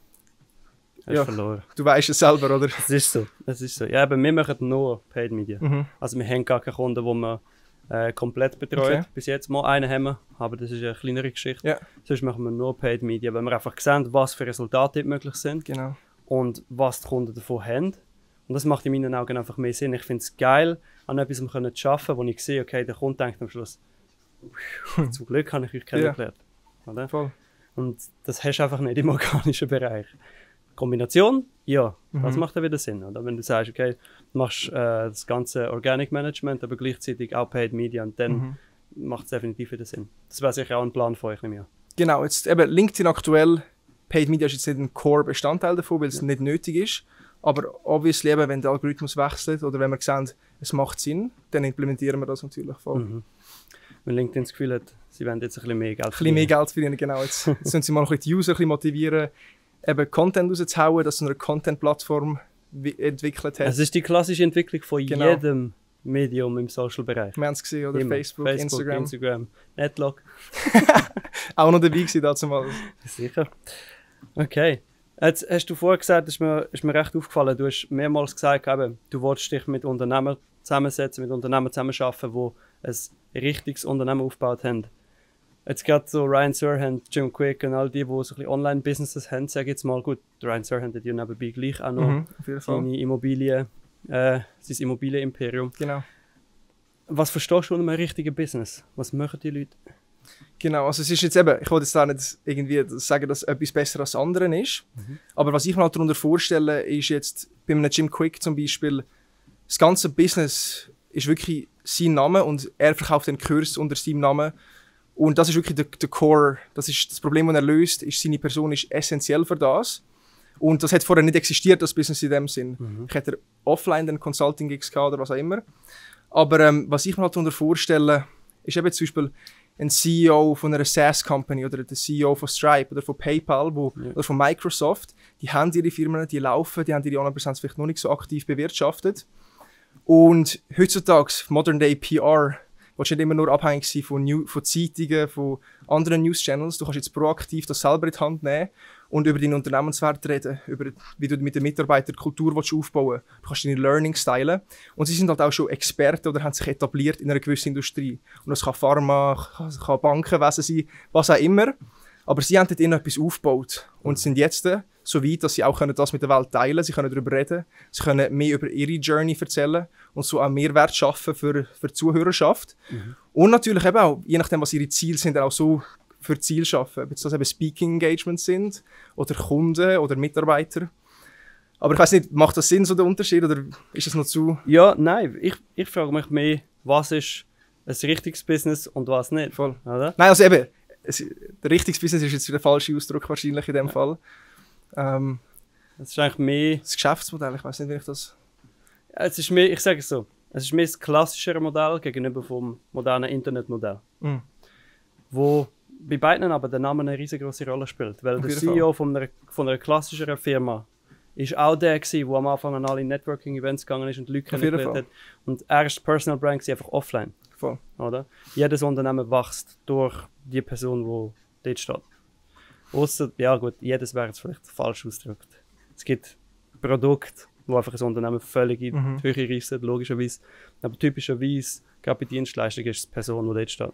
ja, verloren. Du weißt es selber, oder? Es ist so, es ist so. Ja, aber wir machen nur Paid Media. Mhm. Also wir haben gar keine Kunden, die wir äh, komplett betreuen. Okay. Bis jetzt mal einen haben wir, aber das ist eine kleinere Geschichte. Ja. Sonst machen wir nur Paid Media, weil wir einfach sehen, was für Resultate möglich sind. Genau. Und was die Kunden davon haben. Und das macht in meinen Augen einfach mehr Sinn. Ich finde es geil, an etwas zu arbeiten, wo ich sehe, okay, der Kunde denkt am Schluss, zum Glück habe ich euch kennengelernt. Ja. Oder? Voll. Und das hast du einfach nicht im organischen Bereich. Kombination, ja, mhm. das macht dann wieder Sinn. Oder? Wenn du sagst, okay, du machst äh, das ganze Organic Management, aber gleichzeitig auch Paid Media, und dann mhm. macht es definitiv wieder Sinn. Das wäre sicher auch ein Plan von euch, nicht mehr. Genau, jetzt eben LinkedIn aktuell, Paid Media ist jetzt nicht ein Core-Bestandteil davon, weil es ja. nicht nötig ist. Aber obviously, eben, wenn der Algorithmus wechselt oder wenn wir sehen, es macht Sinn, dann implementieren wir das natürlich voll. Mhm. Wenn LinkedIn das Gefühl hat, sie wollen jetzt ein bisschen mehr Geld verdienen. Ein bisschen mehr Geld verdienen, genau. Jetzt, jetzt sollen sie mal noch ein bisschen die User ein bisschen motivieren, eben Content rauszuhauen, dass so eine Content-Plattform entwickelt hat. Es ist die klassische Entwicklung von genau. jedem Medium im Social-Bereich. Wir haben es gesehen, oder? Facebook, Facebook, Instagram. Instagram, Netlog. Auch noch dabei gewesen dazu mal. Sicher. Okay. Jetzt hast du vorher gesagt, das ist mir, ist mir recht aufgefallen, du hast mehrmals gesagt, eben, du willst dich mit Unternehmern zusammensetzen, mit Unternehmern zusammenarbeiten, die ein richtiges Unternehmen aufgebaut haben. jetzt gerade so Ryan Serhant, Jim Quick und all die, die so ein bisschen Online-Businesses haben, sage ich jetzt mal, gut, Ryan Serhant hat ja nebenbei gleich auch noch Mhm, auf jeden Fall. seine Immobilien, äh, sein Immobilienimperium. Genau. Was verstehst du unter einem richtigen Business? Was machen die Leute? Genau, also es ist jetzt eben, ich wollte jetzt da nicht irgendwie sagen, dass etwas besser als das andere ist, Mhm. aber was ich mir halt darunter vorstelle, ist jetzt bei einem Jim Quick zum Beispiel, das ganze Business ist wirklich sein Name und er verkauft den Kurs unter seinem Namen und das ist wirklich der, der Core, das ist das Problem, das er löst, ist, seine Person ist essentiell für das und das hat vorher nicht existiert, das Business in dem Sinn. Mhm. Ich hätte offline den Consulting-Gigs gehabt oder was auch immer, aber ähm, was ich mir halt darunter vorstelle, ist eben zum Beispiel ein C E O von einer SaaS-Company oder der C E O von Stripe oder von PayPal wo, Ja. oder von Microsoft, die haben ihre Firmen, die laufen, die haben ihre Online-Präsenz vielleicht noch nicht so aktiv bewirtschaftet. Und heutzutage, Modern Day P R, willst du nicht immer nur abhängig sein von, New, von Zeitungen, von anderen News-Channels. Du kannst jetzt proaktiv das selber in die Hand nehmen und über deinen Unternehmenswert reden, über wie du mit den Mitarbeitern Kultur willst aufbauen willst. Du kannst deine Learnings teilen. Und sie sind halt auch schon Experten oder haben sich etabliert in einer gewissen Industrie. Und das kann Pharma, kann, kann Bankenwesen sein, was auch immer. Aber sie haben dort ihnen etwas aufgebaut und sind jetzt so weit, dass sie auch können das mit der Welt teilen können. Sie können darüber reden, sie können mehr über ihre Journey erzählen und so auch Mehrwert schaffen für, für die Zuhörerschaft. Mhm. Und natürlich eben auch, je nachdem, was ihre Ziele sind, auch so für Ziel schaffen. Ob das eben Speaking Engagements sind oder Kunden oder Mitarbeiter. Aber ich weiss nicht, macht das Sinn, so der Unterschied, oder ist das noch zu... Ja, nein, ich, ich frage mich mehr, was ist ein richtiges Business und was nicht. Voll. Oder? Nein, also eben, es, der richtiges Business ist jetzt der falsche Ausdruck wahrscheinlich in dem Ja. Fall. Ähm, Es ist eigentlich mehr, das Geschäftsmodell, ich weiß nicht, wie ich das... es ist mehr, ich sage es so, es ist mehr das klassischere Modell gegenüber vom modernen Internetmodell, Mm. wo bei beiden aber der Name eine riesengroße Rolle spielt, weil Auf der jeden C E O von einer, von einer klassischeren Firma ist auch der gewesen, der am Anfang an alle Networking-Events gegangen ist und die Leute Auf jeden kennengelernt hat. Und er ist Personal Brand gewesen, einfach offline, Voll. oder? Jedes Unternehmen wächst durch die Person, die dort steht. Ausser, ja gut, jedes wäre jetzt vielleicht falsch ausgedrückt. Es gibt Produkte, wo einfach ein Unternehmen völlig in Mhm. die Höhe reissen, logischerweise. Aber typischerweise, gerade bei Dienstleistungen, ist es die Person, die dort steht.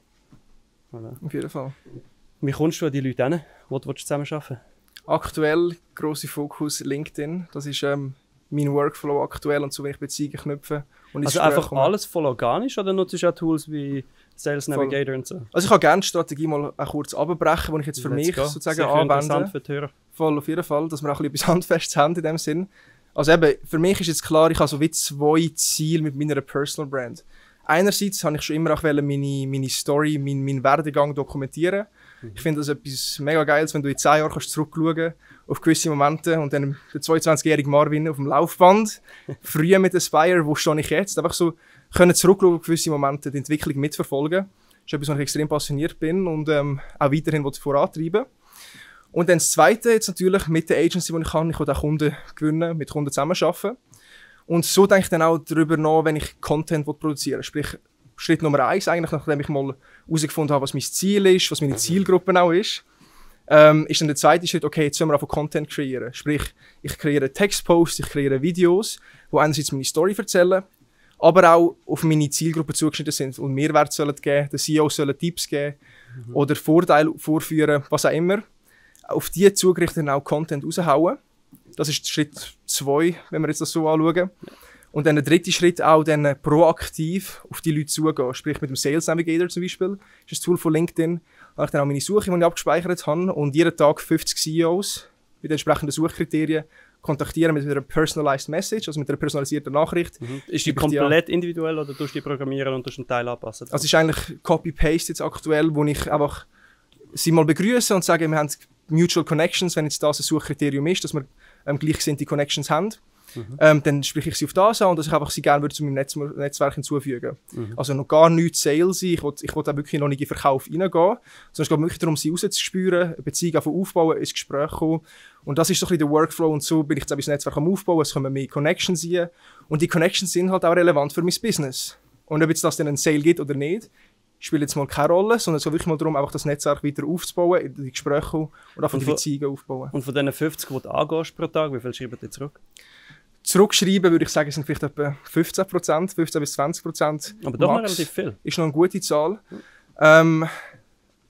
Oder? Auf jeden Fall. Wie kommst du an die Leute hin? Wo du zusammen arbeiten? Aktuell grosser Fokus LinkedIn. Das ist ähm, mein Workflow aktuell und so, wenn ich Beziehungen knüpfe. Und ins Also Gespräch einfach komme. alles voll organisch oder nutzt du auch Tools wie Sales Voll. Navigator und so? Also ich kann gerne die Strategie mal auch kurz abbrechen, die ich jetzt für Let's mich go. sozusagen Sicher interessant anwende. für die Hörer. Voll, auf jeden Fall, dass wir auch ein bisschen etwas Handfestes haben in dem Sinn. Also eben, für mich ist jetzt klar, ich habe so wie zwei Ziele mit meiner Personal Brand. Einerseits habe ich schon immer auch meine, meine Story, meinen mein Werdegang dokumentieren. Mhm. Ich finde das etwas mega Geiles, wenn du in zehn Jahren kannst zurückschauen auf gewisse Momente und dann der zweiundzwanzigjährige Marvin auf dem Laufband, früher mit Aspire, wo stehe ich jetzt, einfach so können zurückschauen auf gewisse Momente, die Entwicklung mitverfolgen. Das ist etwas, wo ich extrem passioniert bin und ähm, auch weiterhin vorantreiben. Und dann das Zweite jetzt natürlich mit der Agency, die ich kann, ich will auch Kunden gewinnen, mit Kunden zusammenarbeiten. Und so denke ich dann auch darüber nach, wenn ich Content produzieren will. Sprich, Schritt Nummer eins, eigentlich, nachdem ich mal herausgefunden habe, was mein Ziel ist, was meine Zielgruppe auch ist, ähm, ist dann der zweite Schritt, okay, jetzt sollen wir einfach Content kreieren. Sprich, ich kreiere Textposts, ich kreiere Videos, die einerseits meine Story erzählen, aber auch auf meine Zielgruppe zugeschnitten sind und Mehrwert sollen geben, der C E O sollen Tipps geben mhm. oder Vorteile vorführen, was auch immer. Auf die zugerichtet auch Content raushauen. Das ist Schritt zwei, wenn wir jetzt das so anschauen. Ja. Und dann der dritte Schritt auch dann proaktiv auf die Leute zugehen. Sprich mit dem Sales Navigator zum Beispiel, das ist ein Tool von LinkedIn. Da habe ich dann auch meine Suche, die ich abgespeichert habe und jeden Tag fünfzig C E Os mit entsprechenden Suchkriterien kontaktieren mit einer personalized Message, also mit einer personalisierten Nachricht. Mhm. Ist die komplett die individuell oder tust du die programmieren und tust einen Teil anpassen? Also es ist eigentlich Copy-Paste jetzt aktuell, wo ich einfach sie mal begrüße und sage, wir haben Mutual Connections, wenn jetzt das ein Suchkriterium ist, dass wir ähm, gleichgesinnte Connections haben. Mhm. Ähm, dann spreche ich sie auf das an und dass ich einfach sie gerne würde zu meinem Netz Netzwerk hinzufügen. Mhm. Also noch gar nichts Sales. Ich will, ich will da wirklich noch nicht in den Verkauf reingehen. Sondern es geht wirklich darum, sie rauszuspüren, eine Beziehung aufbauen, ins Gespräch kommen. Und das ist so ein bisschen der Workflow und so bin ich jetzt ein bisschen Netzwerk am Aufbauen. Es kommen mehr Connections rein. Und die Connections sind halt auch relevant für mein Business. Und ob jetzt das dann einen Sale gibt oder nicht, spielt jetzt mal keine Rolle, sondern es geht wirklich mal darum, einfach das Netzwerk weiter aufzubauen, in die Gespräche kommen und einfach die Beziehungen aufbauen. Und von diesen fünfzig, die du angehst pro Tag, wie viel schreiben die zurück? Zurückschreiben würde ich sagen, sind vielleicht etwa fünfzehn Prozent, fünfzehn bis zwanzig Prozent. Aber doch noch Max relativ viel. Ist noch eine gute Zahl. Mhm. Ähm,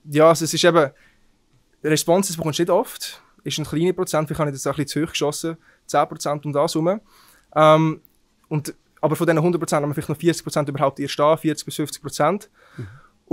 ja, also es ist eben, Responses bekommst du nicht oft, ist ein kleiner Prozent, vielleicht habe ich das auch ein bisschen zu hoch geschossen, zehn Prozent um das herum. Ähm, und, aber von diesen hundert Prozent haben wir vielleicht noch vierzig Prozent überhaupt erst da, vierzig bis fünfzig Prozent. Mhm.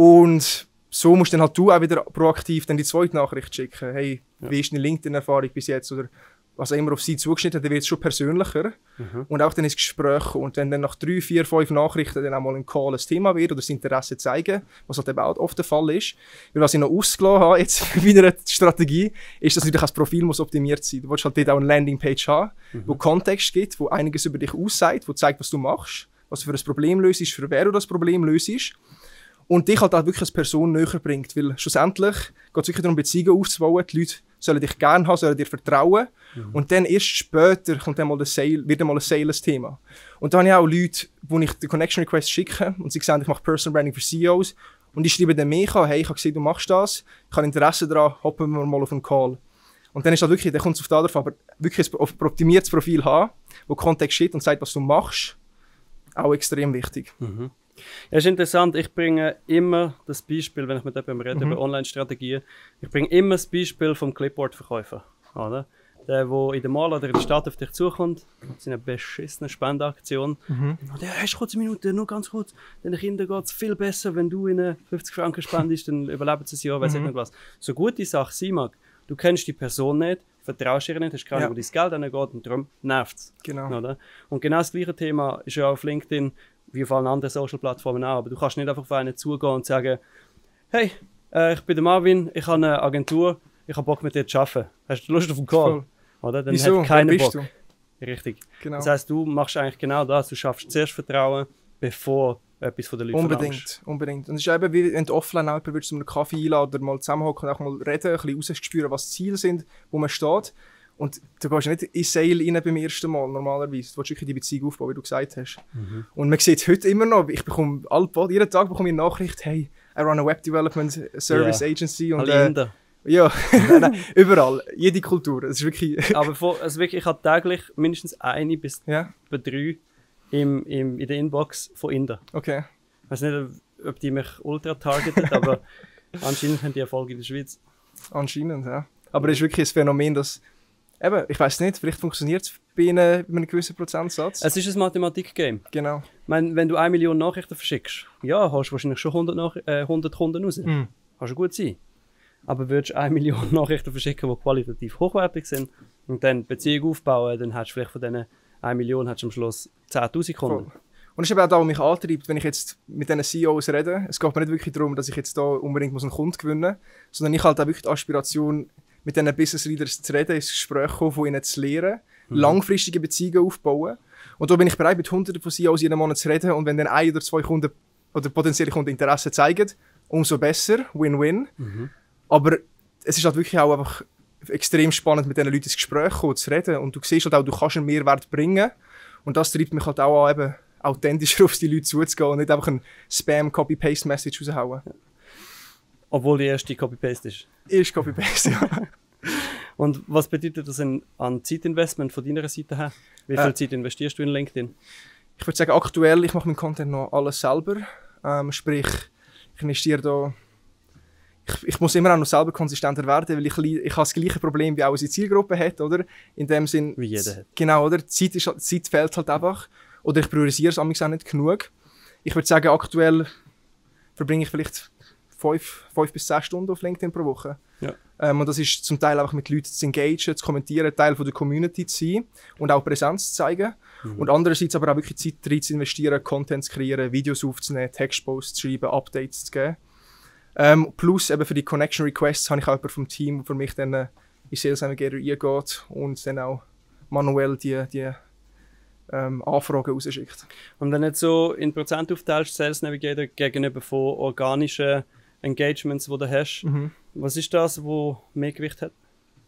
Und so musst dann halt du auch wieder proaktiv dann die zweite Nachricht schicken. Hey, ja. Wie ist deine LinkedIn-Erfahrung bis jetzt? Oder was auch immer auf sie zugeschnitten hat, dann wird es schon persönlicher. Mhm. Und auch dann ins Gespräch. Und wenn dann nach drei, vier, fünf Nachrichten dann auch mal ein Call ein Thema wird oder das Interesse zeigen, was halt eben auch oft der Fall ist. Weil was ich noch ausgelassen habe jetzt bei meiner Strategie, ist, dass natürlich das Profil muss optimiert sein. Du willst halt dort auch eine Landingpage haben, mhm. wo Kontext gibt, wo einiges über dich aussagt, wo zeigt, was du machst, was du für ein Problem löst, für wer du das Problem löst. Und dich halt auch wirklich als Person näher bringt. Weil schlussendlich geht es wirklich darum, Beziehungen aufzubauen. Die Leute sollen dich gerne haben, sollen dir vertrauen. Mhm. Und dann erst später kommt dann mal der Sale, wird dann mal ein Sales-Thema. Und dann habe ich auch Leute, wo ich die Connection Request schicke und sie sagen, ich mache Personal Branding für C E Os. Und die schreiben dann mich an, hey, ich habe gesehen, du machst das, ich habe Interesse daran, hoppen wir mal auf einen Call. Und dann ist halt wirklich, dann kommt es auf da drauf, aber wirklich ein optimiertes Profil haben, wo Kontext steht und sagt, was du machst, auch extrem wichtig. Mhm. Ja, ist interessant. Ich bringe immer das Beispiel, wenn ich mit jemandem rede mhm. über Online-Strategien, ich bringe immer das Beispiel vom Clipboard-Verkäufer. Oder? Der, der in der Mall oder in der Stadt auf dich zukommt, mit seiner beschissenen Spendeaktion. Mhm. Und der, hast du kurz eine Minute, nur ganz kurz. Den Kindern geht es viel besser, wenn du ihnen fünfzig Franken spendest, dann überleben sie ein Jahr, weiss ich nicht was. So gut die Sache sein mag, du kennst die Person nicht, vertraust ihr nicht, hast keine Ahnung, ja. wo dein Geld hingeht und darum nervt es. Genau. Oder? Und genau das gleiche Thema ist ja auf LinkedIn, wie auf allen anderen Social-Plattformen auch. Aber du kannst nicht einfach auf einen zugehen und sagen, hey, äh, ich bin der Marvin, ich habe eine Agentur, ich habe Bock mit dir zu arbeiten. Hast du Lust auf einen Call? Oder? Dann Wieso? hat keiner Bock. Du? Richtig. Genau. Das heisst, du machst eigentlich genau das. Du schaffst zuerst Vertrauen, bevor etwas von den Leuten Unbedingt, verlangst. unbedingt. Und es ist eben wie, wenn du offline auch würdest, einen Kaffee einladen oder mal zusammenhocken und auch mal reden, ein bisschen rausspüren, was die Ziele sind, wo man steht. Und du gehst nicht in Sale rein beim ersten Mal, normalerweise. Du willst wirklich die Beziehung aufbauen, wie du gesagt hast. Mhm. Und man sieht heute immer noch, ich bekomme jeden Tag bekomme ich eine Nachricht, hey, I run a Web Development Service yeah. Agency. Und, äh, ja, nein, überall, jede Kultur. Es ist wirklich Aber vor, also wirklich, ich habe täglich mindestens eine bis ja. drei im, im, in der Inbox von Inder. Okay. Ich weiß nicht, ob die mich ultra targetet, aber anscheinend haben die Erfolg in der Schweiz. Anscheinend, ja. Aber es ist wirklich ein Phänomen, das eben, ich weiß nicht, vielleicht funktioniert es bei Ihnen mit einem gewissen Prozentsatz. Es ist ein Mathematik-Game. Genau. Ich meine, wenn du eine Million Nachrichten verschickst, ja, hast du wahrscheinlich schon hundert, Nach- äh, hundert Kunden raus. Mm. Kann schon gut sein. Aber würdest du eine Million Nachrichten verschicken, die qualitativ hochwertig sind und dann Beziehung aufbauen, dann hast du vielleicht von diesen eine Million hast du am Schluss zehntausend Kunden. Voll. Und das ist eben auch das, was mich antreibt, wenn ich jetzt mit diesen C E Os rede. Es geht mir nicht wirklich darum, dass ich jetzt da unbedingt einen Kunden gewinnen muss, sondern ich halt auch wirklich die Aspiration, mit diesen Business Leaders zu reden, ins Gespräch kommen, von ihnen zu lernen, mhm. langfristige Beziehungen aufbauen. Und da bin ich bereit, mit hunderten von C E Os jeden Monat zu reden. Und wenn dann ein oder zwei Kunden oder potenzielle Kunden Interesse zeigen, umso besser, Win-Win. Mhm. Aber es ist halt wirklich auch einfach extrem spannend, mit diesen Leuten ins Gespräch kommen, zu reden. Und du siehst halt auch, du kannst einen Mehrwert bringen. Und das treibt mich halt auch an, eben authentischer auf die Leute zuzugehen und nicht einfach ein Spam-Copy-Paste-Message raushauen. Ja. Obwohl die erste Copy-Paste ist. Erst Copy-Paste, ja. Und was bedeutet das in, an Zeitinvestment von deiner Seite her? Wie viel äh, Zeit investierst du in LinkedIn? Ich würde sagen, aktuell, ich mache meinen Content noch alles selber. Ähm, sprich, ich investiere da... Ich, ich muss immer auch noch selber konsistenter werden, weil ich, ich habe das gleiche Problem, wie auch unsere Zielgruppe hat, oder? In dem Sinn... Wie jeder hat. Genau, oder? Die Zeit, ist, die Zeit fehlt halt einfach. Oder ich priorisiere es auch nicht genug. Ich würde sagen, aktuell verbringe ich vielleicht fünf, fünf bis zehn Stunden auf LinkedIn pro Woche. Ja. Ähm, und das ist zum Teil einfach mit Leuten zu engagieren, zu kommentieren, Teil von der Community zu sein und auch Präsenz zu zeigen. Mhm. Und andererseits aber auch wirklich Zeit rein zu investieren, Content zu kreieren, Videos aufzunehmen, Textposts zu schreiben, Updates zu geben. Ähm, plus eben für die Connection Requests habe ich auch jemanden vom Team, der für mich dann äh, in Sales Navigator eingeht und dann auch manuell die, die ähm, Anfragen rausschickt. Und wenn du jetzt so in Prozent aufteilst, Sales Navigator gegenüber von organischen Engagements, die du hast, mhm. was ist das, wo mehr Gewicht hat?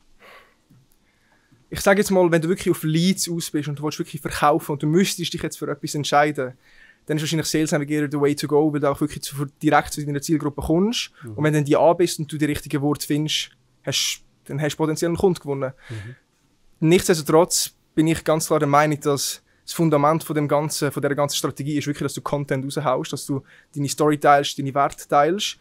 Ich sage jetzt mal, wenn du wirklich auf Leads aus bist und du willst wirklich verkaufen und du müsstest dich jetzt für etwas entscheiden, dann ist wahrscheinlich Sales Navigator the way to go, weil du auch wirklich zu, direkt zu deiner Zielgruppe kommst. Mhm. Und wenn du dann die A bist und du die richtigen Worte findest, hast, dann hast du potenziell einen Kunden gewonnen. Mhm. Nichtsdestotrotz bin ich ganz klar der Meinung, dass das Fundament von, dem ganzen, von dieser ganzen Strategie ist wirklich, dass du Content raushaust, dass du deine Story teilst, deine Werte teilst.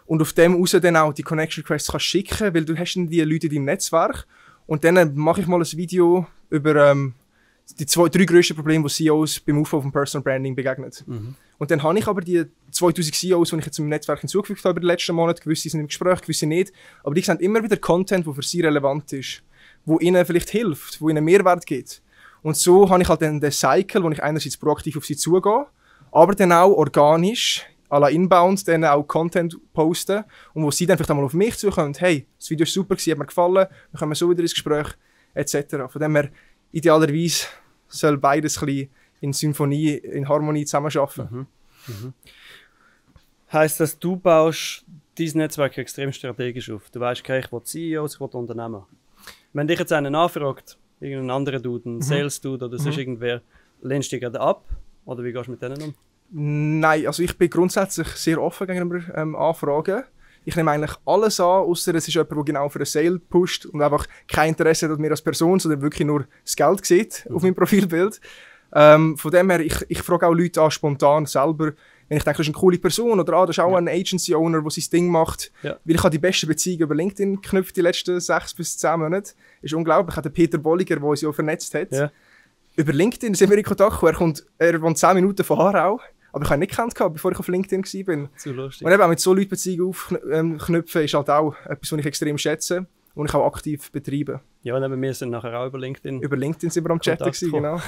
und auf dem raus dann auch die Connection Requests kannst schicken, weil du hast dann die Leute in deinem Netzwerk und dann mache ich mal ein Video über ähm, die zwei, drei grössten Probleme, die C E Os beim Aufbau von Personal Branding begegnen. Mhm. Und dann habe ich aber die zweitausend C E Os, die ich jetzt im Netzwerk hinzugefügt habe über den letzten Monat, gewisse sind im Gespräch, gewisse nicht, aber die sehen immer wieder Content, der für sie relevant ist, wo ihnen vielleicht hilft, wo ihnen Mehrwert gibt. Und so habe ich halt dann den Cycle, wo ich einerseits proaktiv auf sie zugehe, aber dann auch organisch, à la Inbound, dann auch Content posten und wo sie dann vielleicht einmal auf mich zukommen, hey, das Video ist super gewesen, hat mir gefallen, wir kommen so wieder ins Gespräch, et cetera. Von dem her, idealerweise soll beides ein bisschen in Symphonie, in Harmonie zusammenarbeiten. Mhm. Mhm. Heisst das, du baust dein Netzwerk extrem strategisch auf? Du weißt, okay, ich will C E Os, ich will Unternehmer. Wenn dich jetzt einer nachfragt, irgendein anderer Dude, ein mhm. Sales-Dude oder sonst mhm. irgendwer, lehnst du dich gerade ab? Oder wie gehst du mit denen um? Nein, also ich bin grundsätzlich sehr offen gegenüber ähm, Anfragen. Ich nehme eigentlich alles an, außer es ist jemand, der genau für einen Sale pusht und einfach kein Interesse hat an mir als Person, sondern wirklich nur das Geld sieht mhm. auf meinem Profilbild. Ähm, von dem her, ich, ich frage auch Leute an, spontan selber, wenn ich denke, das ist eine coole Person oder ah, das ist auch ja. ein Agency-Owner, der sein Ding macht. Ja. Weil ich habe die beste Beziehung über LinkedIn geknüpft die letzten sechs bis zehn Monate. Das ist unglaublich. Ich habe den Peter Bolliger, der uns ja vernetzt hat. Ja. Über LinkedIn sind wir in Kontakt gekommen. Er, kommt, er wohnt zehn Minuten von Aarau. Aber ich habe ihn nicht gekannt, bevor ich auf LinkedIn war. Zu lustig. Und eben auch mit so Leuten Beziehungen aufknüpfen, ist halt auch etwas, was ich extrem schätze und ich auch aktiv betreibe. Ja, und eben wir sind nachher auch über LinkedIn. Über LinkedIn sind wir am Chatten gewesen, genau.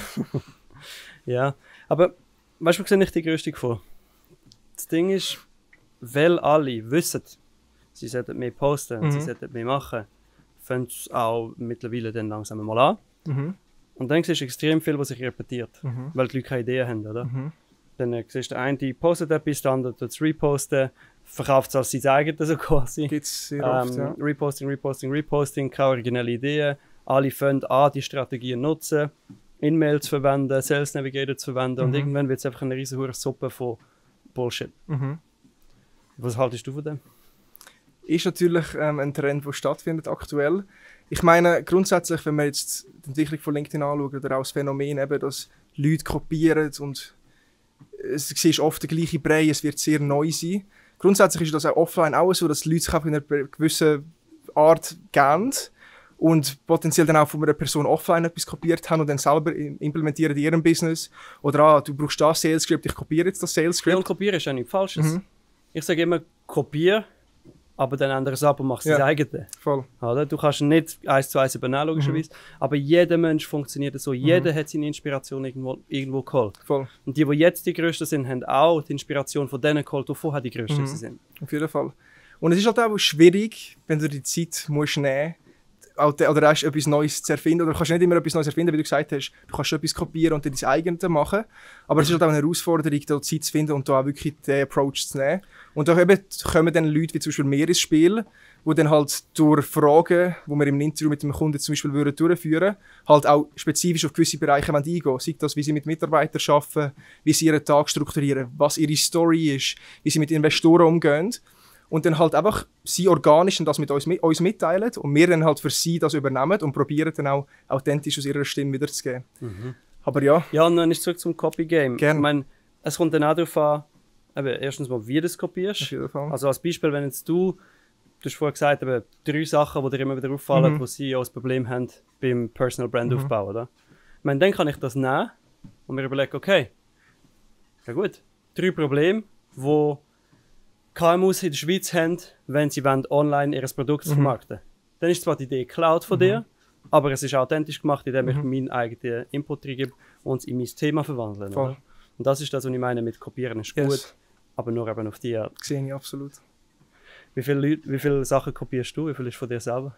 Ja, aber weißt du, was ich die größte Gefahr? Das Ding ist, weil alle wissen, sie sollten mehr posten, mhm. sie sollten mehr machen, fängt es auch mittlerweile dann langsam mal an. Mhm. Und dann siehst du extrem viel, was sich repetiert, mhm. weil die Leute keine Ideen haben, oder? Mhm. Dann äh, siehst du, der eine die postet etwas, der andere tut es reposten, verkauft es als sein eigenes so quasi. Gibt's sehr ähm, oft, ja. Reposting, Reposting, Reposting, keine originelle Ideen. Alle fangen an, die Strategien nutzen, In-Mails verwenden, Sales Navigator zu verwenden mhm. und irgendwann wird es einfach eine riesige Suppe von Bullshit. Mhm. Was haltest du von dem? Ist natürlich ähm, ein Trend, der stattfindet aktuell. Ich meine, grundsätzlich, wenn wir jetzt die Entwicklung von LinkedIn anschauen, oder auch das Phänomen, eben, dass Leute kopieren und es ist oft der gleiche Brei, es wird sehr neu sein. Grundsätzlich ist das auch offline auch so, dass Leute sich auf eine gewisse Art geben und potenziell dann auch von einer Person offline etwas kopiert haben und dann selber implementieren in ihrem Business. Oder ah, du brauchst das Sales Script, ich kopiere jetzt das Sales Script. Ja, und kopieren ist ja nichts Falsches. Mhm. Ich sage immer, kopiere, aber dann ändere es ab und mach es ja, das eigene. Voll. Oder? Du kannst nicht eins zu eins übernehmen, logischerweise, mhm. aber jeder Mensch funktioniert so. Mhm. Jeder hat seine Inspiration irgendwo, irgendwo geholt. Voll. Und die, die jetzt die Größten sind, haben auch die Inspiration von denen geholt, die vorher die Größten mhm. sind. Auf jeden Fall. Und es ist halt auch schwierig, wenn du die Zeit musst nehmen musst, oder hast etwas Neues zu erfinden. Oder du kannst nicht immer etwas Neues erfinden, wie du gesagt hast. Du kannst etwas kopieren und dann dein eigenes machen. Aber es ist halt auch eine Herausforderung, da Zeit zu finden und da auch wirklich den Approach zu nehmen. Und da eben kommen dann Leute wie zum Beispiel mehr ins Spiel, die dann halt durch Fragen, die wir im Interview mit dem Kunden zum Beispiel würden durchführen, halt auch spezifisch auf gewisse Bereiche eingehen wollen. Sei das, wie sie mit Mitarbeitern arbeiten, wie sie ihren Tag strukturieren, was ihre Story ist, wie sie mit Investoren umgehen. Und dann halt einfach sie organisch und das mit uns, mit uns mitteilen und wir dann halt für sie das übernehmen und probieren dann auch authentisch aus ihrer Stimme wiederzugeben. Mhm. Aber ja. Ja, und dann ist zurück zum Copy-Game. Gerne. Ich meine, es kommt dann auch darauf an, eben, erstens mal, wie du es kopierst. Auf jeden Fall. Also als Beispiel, wenn jetzt du, du hast vorher gesagt, eben, drei Sachen, die dir immer wieder auffallen, mhm. wo sie als Problem haben beim Personal Brand Aufbau, mhm. oder? Ich meine, dann kann ich das nehmen und mir überlegen, okay, ja gut, drei Probleme, die K M Us in der Schweiz haben, wenn sie wollen, online ihr Produkt mhm. vermarkten. Dann ist zwar die Idee geklaut von mhm. dir, aber es ist authentisch gemacht, indem ich mhm. meinen eigenen Input reingebe und es in mein Thema verwandle. Oder? Und das ist das, was ich meine mit Kopieren ist yes. gut, aber nur eben auf die Art. Sehe ich absolut. Wie viele, Leute, wie viele Sachen kopierst du? Wie viel ist von dir selber?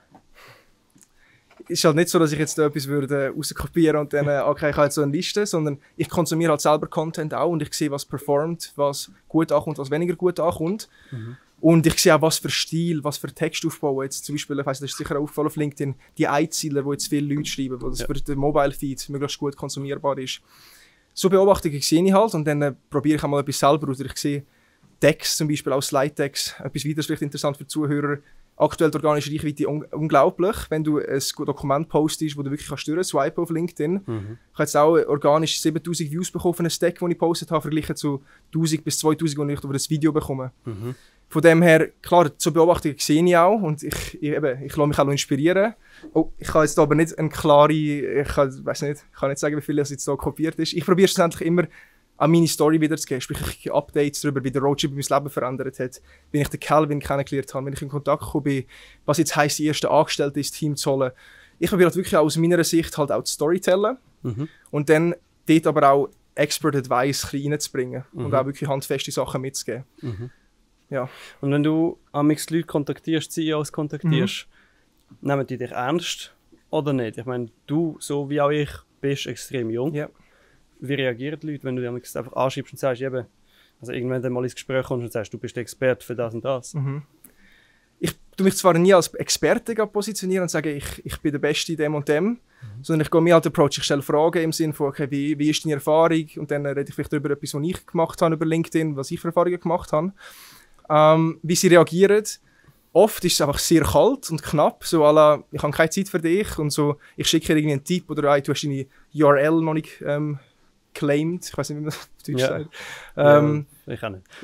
Es ist halt nicht so, dass ich jetzt da etwas würde rauskopieren und dann, okay, ich habe jetzt so eine Liste, sondern ich konsumiere halt selber Content auch und ich sehe, was performt, was gut ankommt, was weniger gut ankommt. Mhm. Und ich sehe auch, was für Stil, was für Textaufbau. Jetzt zum Beispiel, ich weiss, das ist sicher auffallen auf LinkedIn, die Einzeiler, die jetzt viele Leute schreiben, wo das ja. für den Mobile-Feed möglichst gut konsumierbar ist. So Beobachtungen sehe ich halt und dann äh, probiere ich auch mal etwas selber aus. Ich sehe Decks, zum Beispiel auch Slide-Decks, etwas weiteres vielleicht interessant für die Zuhörer. aktuell die organische Reichweite un unglaublich. Wenn du ein Dokument postest, wo du wirklich kannst durchswipen auf LinkedIn. Mhm. Ich habe jetzt auch organisch siebentausend Views bekommen von einem Stack, den ich gepostet habe, verglichen zu tausend bis zweitausend, die ich über das Video bekomme. Mhm. Von dem her, klar, so Beobachtungen sehe ich auch und ich, ich, eben, ich lasse mich auch inspirieren. Oh, ich kann jetzt aber nicht eine klare, ich kann, weiss nicht, ich kann nicht sagen, wie viel das jetzt so kopiert ist. Ich probiere schlussendlich immer an meine Story wiederzugeben, sprich ich Updates darüber, wie der Roadtrip mein Leben verändert hat, wie ich den Calvin kennengelernt habe, wenn ich in Kontakt gekommen bin, was jetzt heisst, die ersten Angestellten ins Team zu holen. Ich probiere halt wirklich aus meiner Sicht halt auch zu Storytellen Mhm. und dann dort aber auch Expert Advice reinzubringen Mhm. und auch wirklich handfeste Sachen mitzugeben. Mhm. Ja. Und wenn du amix Leute kontaktierst, C E Os kontaktierst, Mhm. nehmen die dich ernst oder nicht? Ich meine, du, so wie auch ich, bist extrem jung. Ja. Wie reagieren die Leute, wenn du die amix einfach anschreibst und sagst, eben, also irgendwann dann mal ins Gespräch kommst und sagst, du bist der Experte für das und das? Mhm. Ich tue mich zwar nie als Experte positionieren und sage, ich, ich bin der Beste in dem und dem, mhm. sondern ich gehe mir halt Approach. Ich stelle Fragen im Sinne von, okay, wie, wie ist deine Erfahrung? Und dann rede ich vielleicht über etwas, was ich gemacht habe über LinkedIn, was ich für Erfahrungen gemacht habe. Ähm, wie sie reagieren. Oft ist es einfach sehr kalt und knapp, so à la, ich habe keine Zeit für dich und so, ich schicke dir irgendwie einen Tipp oder hey, du hast deine U R L noch nicht ähm, claimed, ich weiß nicht, wie man das auf Deutsch Ja. sagt. Ähm, ja, ich auch nicht.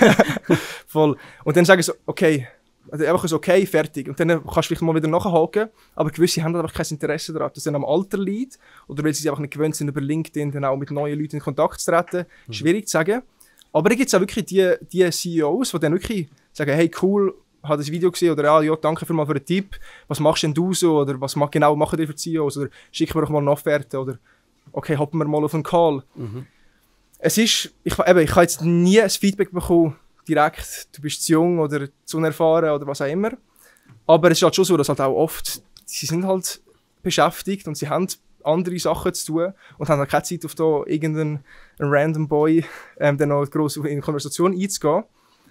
Voll. Und dann sagen sie, okay, also einfach so, okay, fertig. Und dann kannst du vielleicht mal wieder nachhaken, aber gewisse haben einfach kein Interesse daran, dass es dann am Alter liegt oder weil sie sich einfach nicht gewöhnt sind, über LinkedIn dann auch mit neuen Leuten in Kontakt zu treten. Mhm. Schwierig zu sagen. Aber da gibt es auch wirklich die, die C E Os, die dann wirklich sagen, hey cool, habe das Video gesehen oder ah, ja, danke für mal für den Tipp, was machst denn du so oder was genau machen die für C E Os oder schick mir doch mal eine Offerte oder okay, hoppen wir mal auf einen Call. Mhm. Es ist, ich, eben, ich habe jetzt nie ein Feedback bekommen, direkt, du bist zu jung oder zu unerfahren oder was auch immer. Aber es ist halt schon so, dass halt auch oft, sie sind halt beschäftigt und sie haben andere Sachen zu tun und haben halt keine Zeit, auf da irgendeinen random Boy ähm, dann noch gross in eine Konversation einzugehen.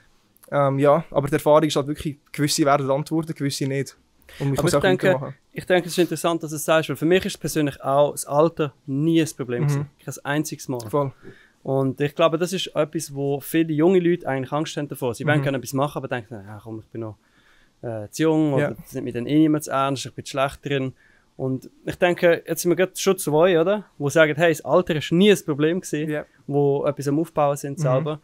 Ähm, ja, aber die Erfahrung ist halt wirklich, gewisse werden antworten, gewisse nicht. Und Aber ich denke, ich denke, es ist interessant, dass du es sagst, weil für mich ist persönlich auch das Alter nie ein Problem gewesen. Mhm. Kein einziges Mal. Voll. Und ich glaube, das ist etwas, wo viele junge Leute eigentlich Angst haben davor. Sie Mhm. wollen gerne etwas machen, aber denken, ja, komm, ich bin noch äh, zu jung oder Ja. das nimmt mich dann eh niemand zu ernst, ich bin schlecht drin. Und ich denke, jetzt sind wir gerade schon zwei, oder? Wo sagen, hey, das Alter ist nie ein Problem gewesen, Ja. wo etwas am Aufbauen sind Mhm. selber,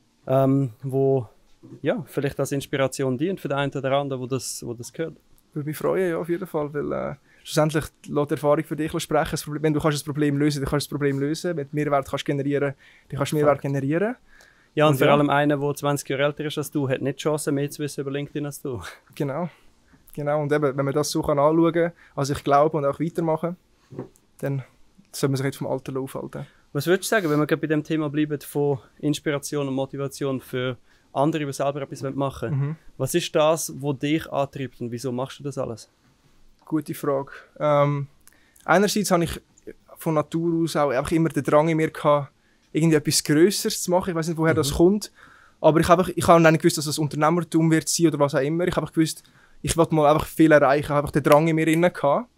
ähm, wo ja, vielleicht als Inspiration dient für den einen oder anderen, wo das, wo das gehört. Würde mich freuen, ja, auf jeden Fall, weil äh, schlussendlich lässt die Erfahrung für dich sprechen. Das Problem, wenn du kannst das Problem lösen, dann kannst du das Problem lösen. Wenn du Mehrwert kannst generieren, dann kannst du Mehrwert generieren. Ja, und, Und vor ja. allem einer, der zwanzig Jahre älter ist als du, hat nicht die Chance, mehr zu wissen über LinkedIn als du. Genau. Genau. Und eben, wenn man das so kann anschauen kann, also ich glaube und auch weitermachen, dann soll man sich nicht vom Alter aufhalten. Was würdest du sagen, wenn wir gerade bei dem Thema bleiben von Inspiration und Motivation für andere, die selber etwas machen wollen? Mhm. Was ist das, was dich antreibt und wieso machst du das alles? Gute Frage. Ähm, einerseits habe ich von Natur aus auch einfach immer den Drang in mir gehabt, irgendwie etwas Grösseres zu machen. Ich weiß nicht, woher Mhm. das kommt. Aber ich habe einfach, ich habe nicht gewusst, dass das Unternehmertum wird sein oder was auch immer. Ich habe einfach gewusst, ich wollte mal einfach viel erreichen. Ich habe einfach den Drang in mir drin gehabt.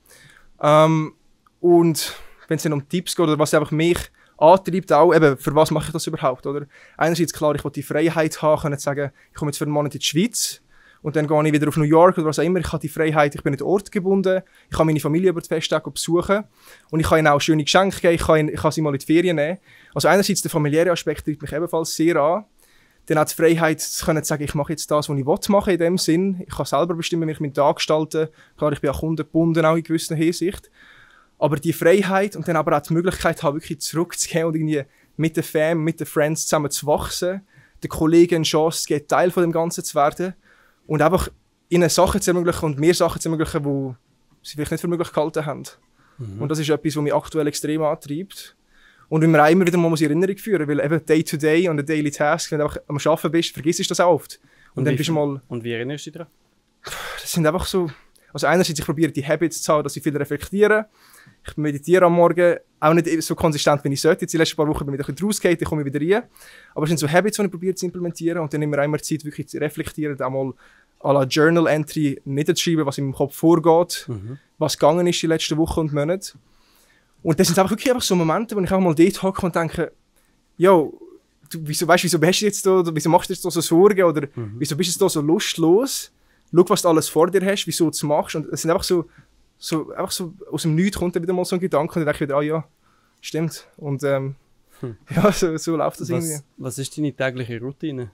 Ähm, und wenn es dann um Tipps geht oder was einfach mich antreibt, auch eben, für was mache ich das überhaupt? Oder? Einerseits klar, ich will die Freiheit haben, können sagen, ich komme jetzt für einen Monat in die Schweiz und dann gehe ich wieder auf New York oder was auch immer. Ich habe die Freiheit, ich bin nicht ortgebunden, ich kann meine Familie über die Festtage besuchen und ich kann ihnen auch schöne Geschenke geben, ich kann, ihnen, ich kann sie mal in die Ferien nehmen. Also einerseits der familiäre Aspekt treibt mich ebenfalls sehr an. Dann auch die Freiheit, zu können sagen, ich mache jetzt das, was ich will machen in dem Sinn. Ich kann selber bestimmen, wie ich meinen Tag gestalte. Klar, ich bin auch kundengebunden, auch in gewisser Hinsicht. Aber die Freiheit und dann aber auch die Möglichkeit haben, wirklich zurückzugehen und irgendwie mit der Fam, mit den Friends zusammen zu wachsen, den Kollegen eine Chance zu geben, Teil von dem Ganzen zu werden und einfach ihnen Sachen zu ermöglichen und mir Sachen zu ermöglichen, die sie vielleicht nicht für möglich gehalten haben. Mhm. Und das ist etwas, was mich aktuell extrem antreibt. Und wenn man auch immer wieder mal in Erinnerung führen, weil eben Day-to-Day und der Daily Task, wenn du einfach am Arbeiten bist, vergisst du das auch oft. Und, und dann bist du mal... Und wie erinnerst du dich daran? Das sind einfach so... Also einerseits, ich probiere die Habits zu haben, dass ich viel reflektiere. Ich meditiere am Morgen, auch nicht so konsistent, wie ich sollte. Jetzt die letzten paar Wochen bin ich ein bisschen rausgegangen, ich komme wieder rein. Aber es sind so Habits, die ich probiere zu implementieren und dann immer einmal Zeit, wirklich zu reflektieren, auch mal à la Journal Entry niederzuschreiben, was in meinem Kopf vorgeht, mhm. was gegangen ist die letzten Wochen und Monate. Und das sind einfach wirklich einfach so Momente, wo ich auch mal dort hocke und denke, yo, du, wieso, weißt, wieso bist du jetzt da, oder wieso machst du jetzt da so Sorgen oder mhm. wieso bist du jetzt da so lustlos? schau, was du alles vor dir hast, wieso du es machst. Und es sind einfach so, so, einfach so aus dem Nichts kommt dann wieder mal so ein Gedanke und dann denke ich wieder, ah ja, stimmt. Und ähm, hm. ja, so, so läuft das was, irgendwie. Was ist deine tägliche Routine?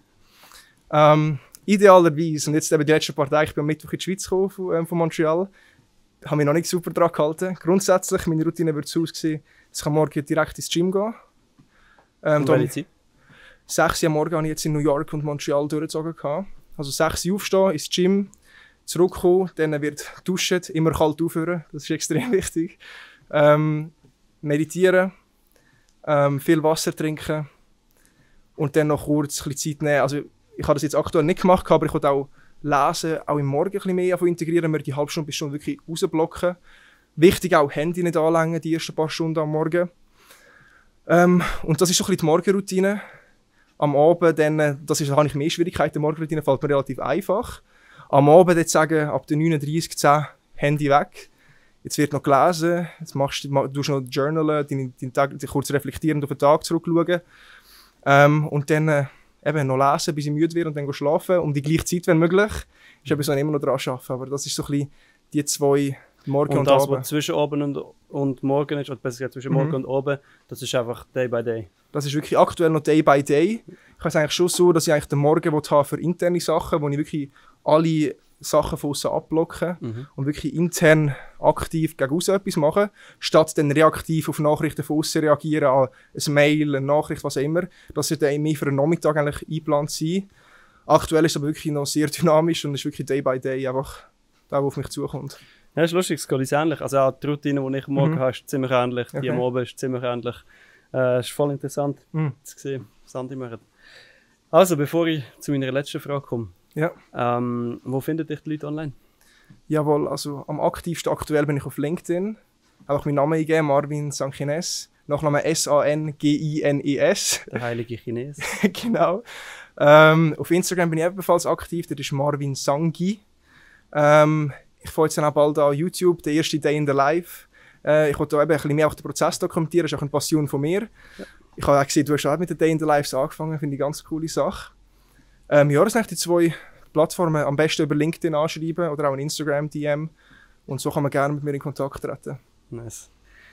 Ähm, idealerweise, und jetzt eben die letzten paar Tage, ich bin am Mittwoch in die Schweiz gekommen, von, ähm, von Montreal, habe mich noch nicht super dran gehalten. Grundsätzlich, meine Routine würde so aussehen, dass ich am Morgen direkt ins Gym gehen. Ähm, um welche Zeit? sechs Uhr am Morgen habe ich jetzt in New York und Montreal durchgezogen. Also sechs Uhr aufstehen, ins Gym, zurückkommen, dann wird duschen, immer kalt aufhören, das ist extrem wichtig. Ähm, meditieren, ähm, viel Wasser trinken und dann noch kurz ein bisschen Zeit nehmen. Also ich habe das jetzt aktuell nicht gemacht, aber ich wollte auch lesen, auch im Morgen ein bisschen mehr integrieren, mir die halbe Stunde bis Stunde wirklich rausblocken. Wichtig auch Handy nicht anlängen, die ersten paar Stunden am Morgen. Ähm, und das ist so ein bisschen die Morgenroutine. Am Abend, dann, das ist, da habe ich mehr Schwierigkeiten, die Morgenroutine fällt mir relativ einfach. Am Abend jetzt sagen, ab der neun Uhr dreißig, zehn, Handy weg. Jetzt wird noch gelesen, jetzt machst du, du noch journalen, deinen, deinen Tag, kurz reflektierend auf den Tag zurückschauen. Ähm, und dann äh, eben noch lesen, bis ich müde werde und dann schlafen. Um die gleiche Zeit, wenn möglich. Ist eben so immer noch dran arbeiten. Aber das ist so ein bisschen die zwei, Morgen und, und das, Abend. Was zwischen Abend und, und Morgen ist, oder besser gesagt zwischen Morgen mhm. und Abend, das ist einfach Day by Day. Das ist wirklich aktuell noch Day by Day. Ich habe es eigentlich schon so, dass ich eigentlich den Morgen habe für interne Sachen, wo ich wirklich alle Sachen von außen abblocke mhm. und wirklich intern aktiv gegen außen etwas mache, statt dann reaktiv auf Nachrichten von außen reagieren, an ein Mail, eine Nachricht, was auch immer. Das sollte mehr für einen Nachmittag eigentlich eingeplant sein. Aktuell ist es aber wirklich noch sehr dynamisch und ist wirklich Day by Day einfach da, wo auf mich zukommt. Ja, das ist lustig, es geht ähnlich. Also auch die Routine, die ich am Morgen mhm. habe, ist ziemlich ähnlich. Die okay. am Abend ist ziemlich ähnlich. Äh, ist voll interessant mhm. zu sehen, was andere machen. Also, bevor ich zu meiner letzten Frage komme. Ja. Ähm, wo findet dich die Leute online? Jawohl, also am aktivsten aktuell bin ich auf LinkedIn. Einfach meinen Namen eingeben, Marvin Sanchines. Nachname S A N G I N E S. Der heilige Chines. Genau. Ähm, auf Instagram bin ich ebenfalls aktiv, das ist Marvin Sangi. Ähm, ich fange jetzt dann auch bald an YouTube, der erste Day in the Life. Äh, ich wollte da eben ein bisschen mehr auch den Prozess dokumentieren, das ist auch eine Passion von mir. Ja. Ich habe auch gesehen, du hast auch mit den Day in the Lives angefangen, finde ich eine ganz coole Sache. Ähm, ja, das sind die zwei Plattformen, am besten über LinkedIn anschreiben oder auch ein Instagram-D M. Und so kann man gerne mit mir in Kontakt treten. Nice.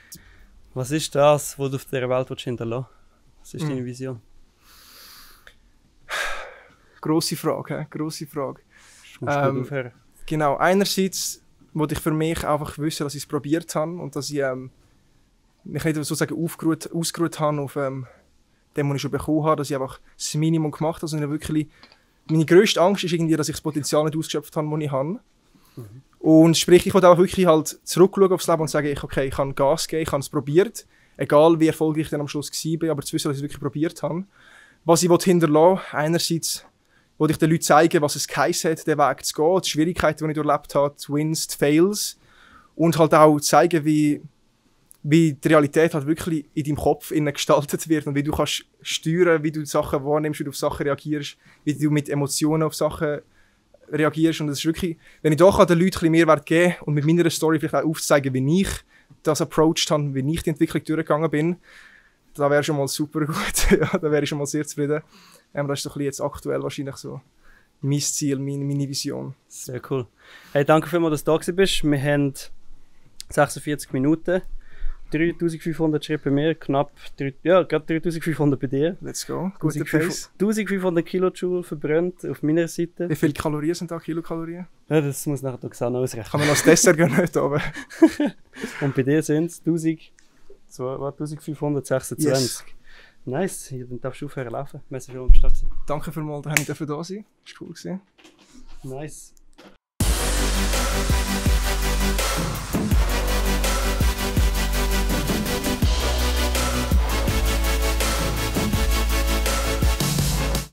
Was ist das, was du auf dieser Welt hinterlassen willst? Was ist mm. deine Vision? Grosse Frage, he? Grosse Frage. Ähm, genau, einerseits wollte ich für mich einfach wissen, dass ich es probiert habe und dass ich ähm, mich nicht sozusagen aufgeruht, ausgeruht habe auf ähm, dem, was ich schon bekommen habe, dass ich einfach das Minimum gemacht habe. Also wirklich, meine grösste Angst ist irgendwie, dass ich das Potenzial nicht ausgeschöpft habe, das ich habe. Mhm. Und sprich, ich wollte auch wirklich halt zurückschauen aufs Leben und sagen, okay, ich habe Gas gegeben, ich habe es probiert, egal wie erfolgreich ich dann am Schluss war, aber zu wissen, dass ich es wirklich probiert habe. Was ich hinterlassen will, einerseits wollte ich den Leuten zeigen, was es geheißen hat, den Weg zu gehen, die Schwierigkeiten, die ich durchlebt habe, die Wins, die Fails. Und halt auch zeigen, wie, wie die Realität halt wirklich in deinem Kopf innen gestaltet wird und wie du kannst steuern, wie du Sachen wahrnimmst, wie du auf Sachen reagierst, wie du mit Emotionen auf Sachen reagierst. Und das ist wirklich, wenn ich da den Leuten ein bisschen Mehrwert geben kann und mit meiner Story vielleicht auch aufzeigen, wie ich das approached habe, wie ich die Entwicklung durchgegangen bin, da wäre schon mal super gut. Ja, da wäre ich schon mal sehr zufrieden. Ähm, das ist doch jetzt aktuell wahrscheinlich so mein Ziel, meine, meine Vision. Sehr cool. Hey, danke vielmals, dass du da bist. Wir haben sechsundvierzig Minuten, dreitausendfünfhundert Schritte bei mir, knapp drei, ja, gerade dreitausendfünfhundert bei dir. Let's go, guter Pace. eintausendfünfhundert Kilojoule verbrannt auf meiner Seite. Wie viele Kalorien sind da, Kilokalorien? Ja, das muss nachher Xana ausrechnen. Kann man noch das Dessert gar nicht oben. Und bei dir sind es eintausendfünfhundertsechsundzwanzig. Yes. Nice, dann darfst du aufhören laufen. Merci für den Start. Danke vielmals, dass ich da sein durfte. Das war cool. Nice.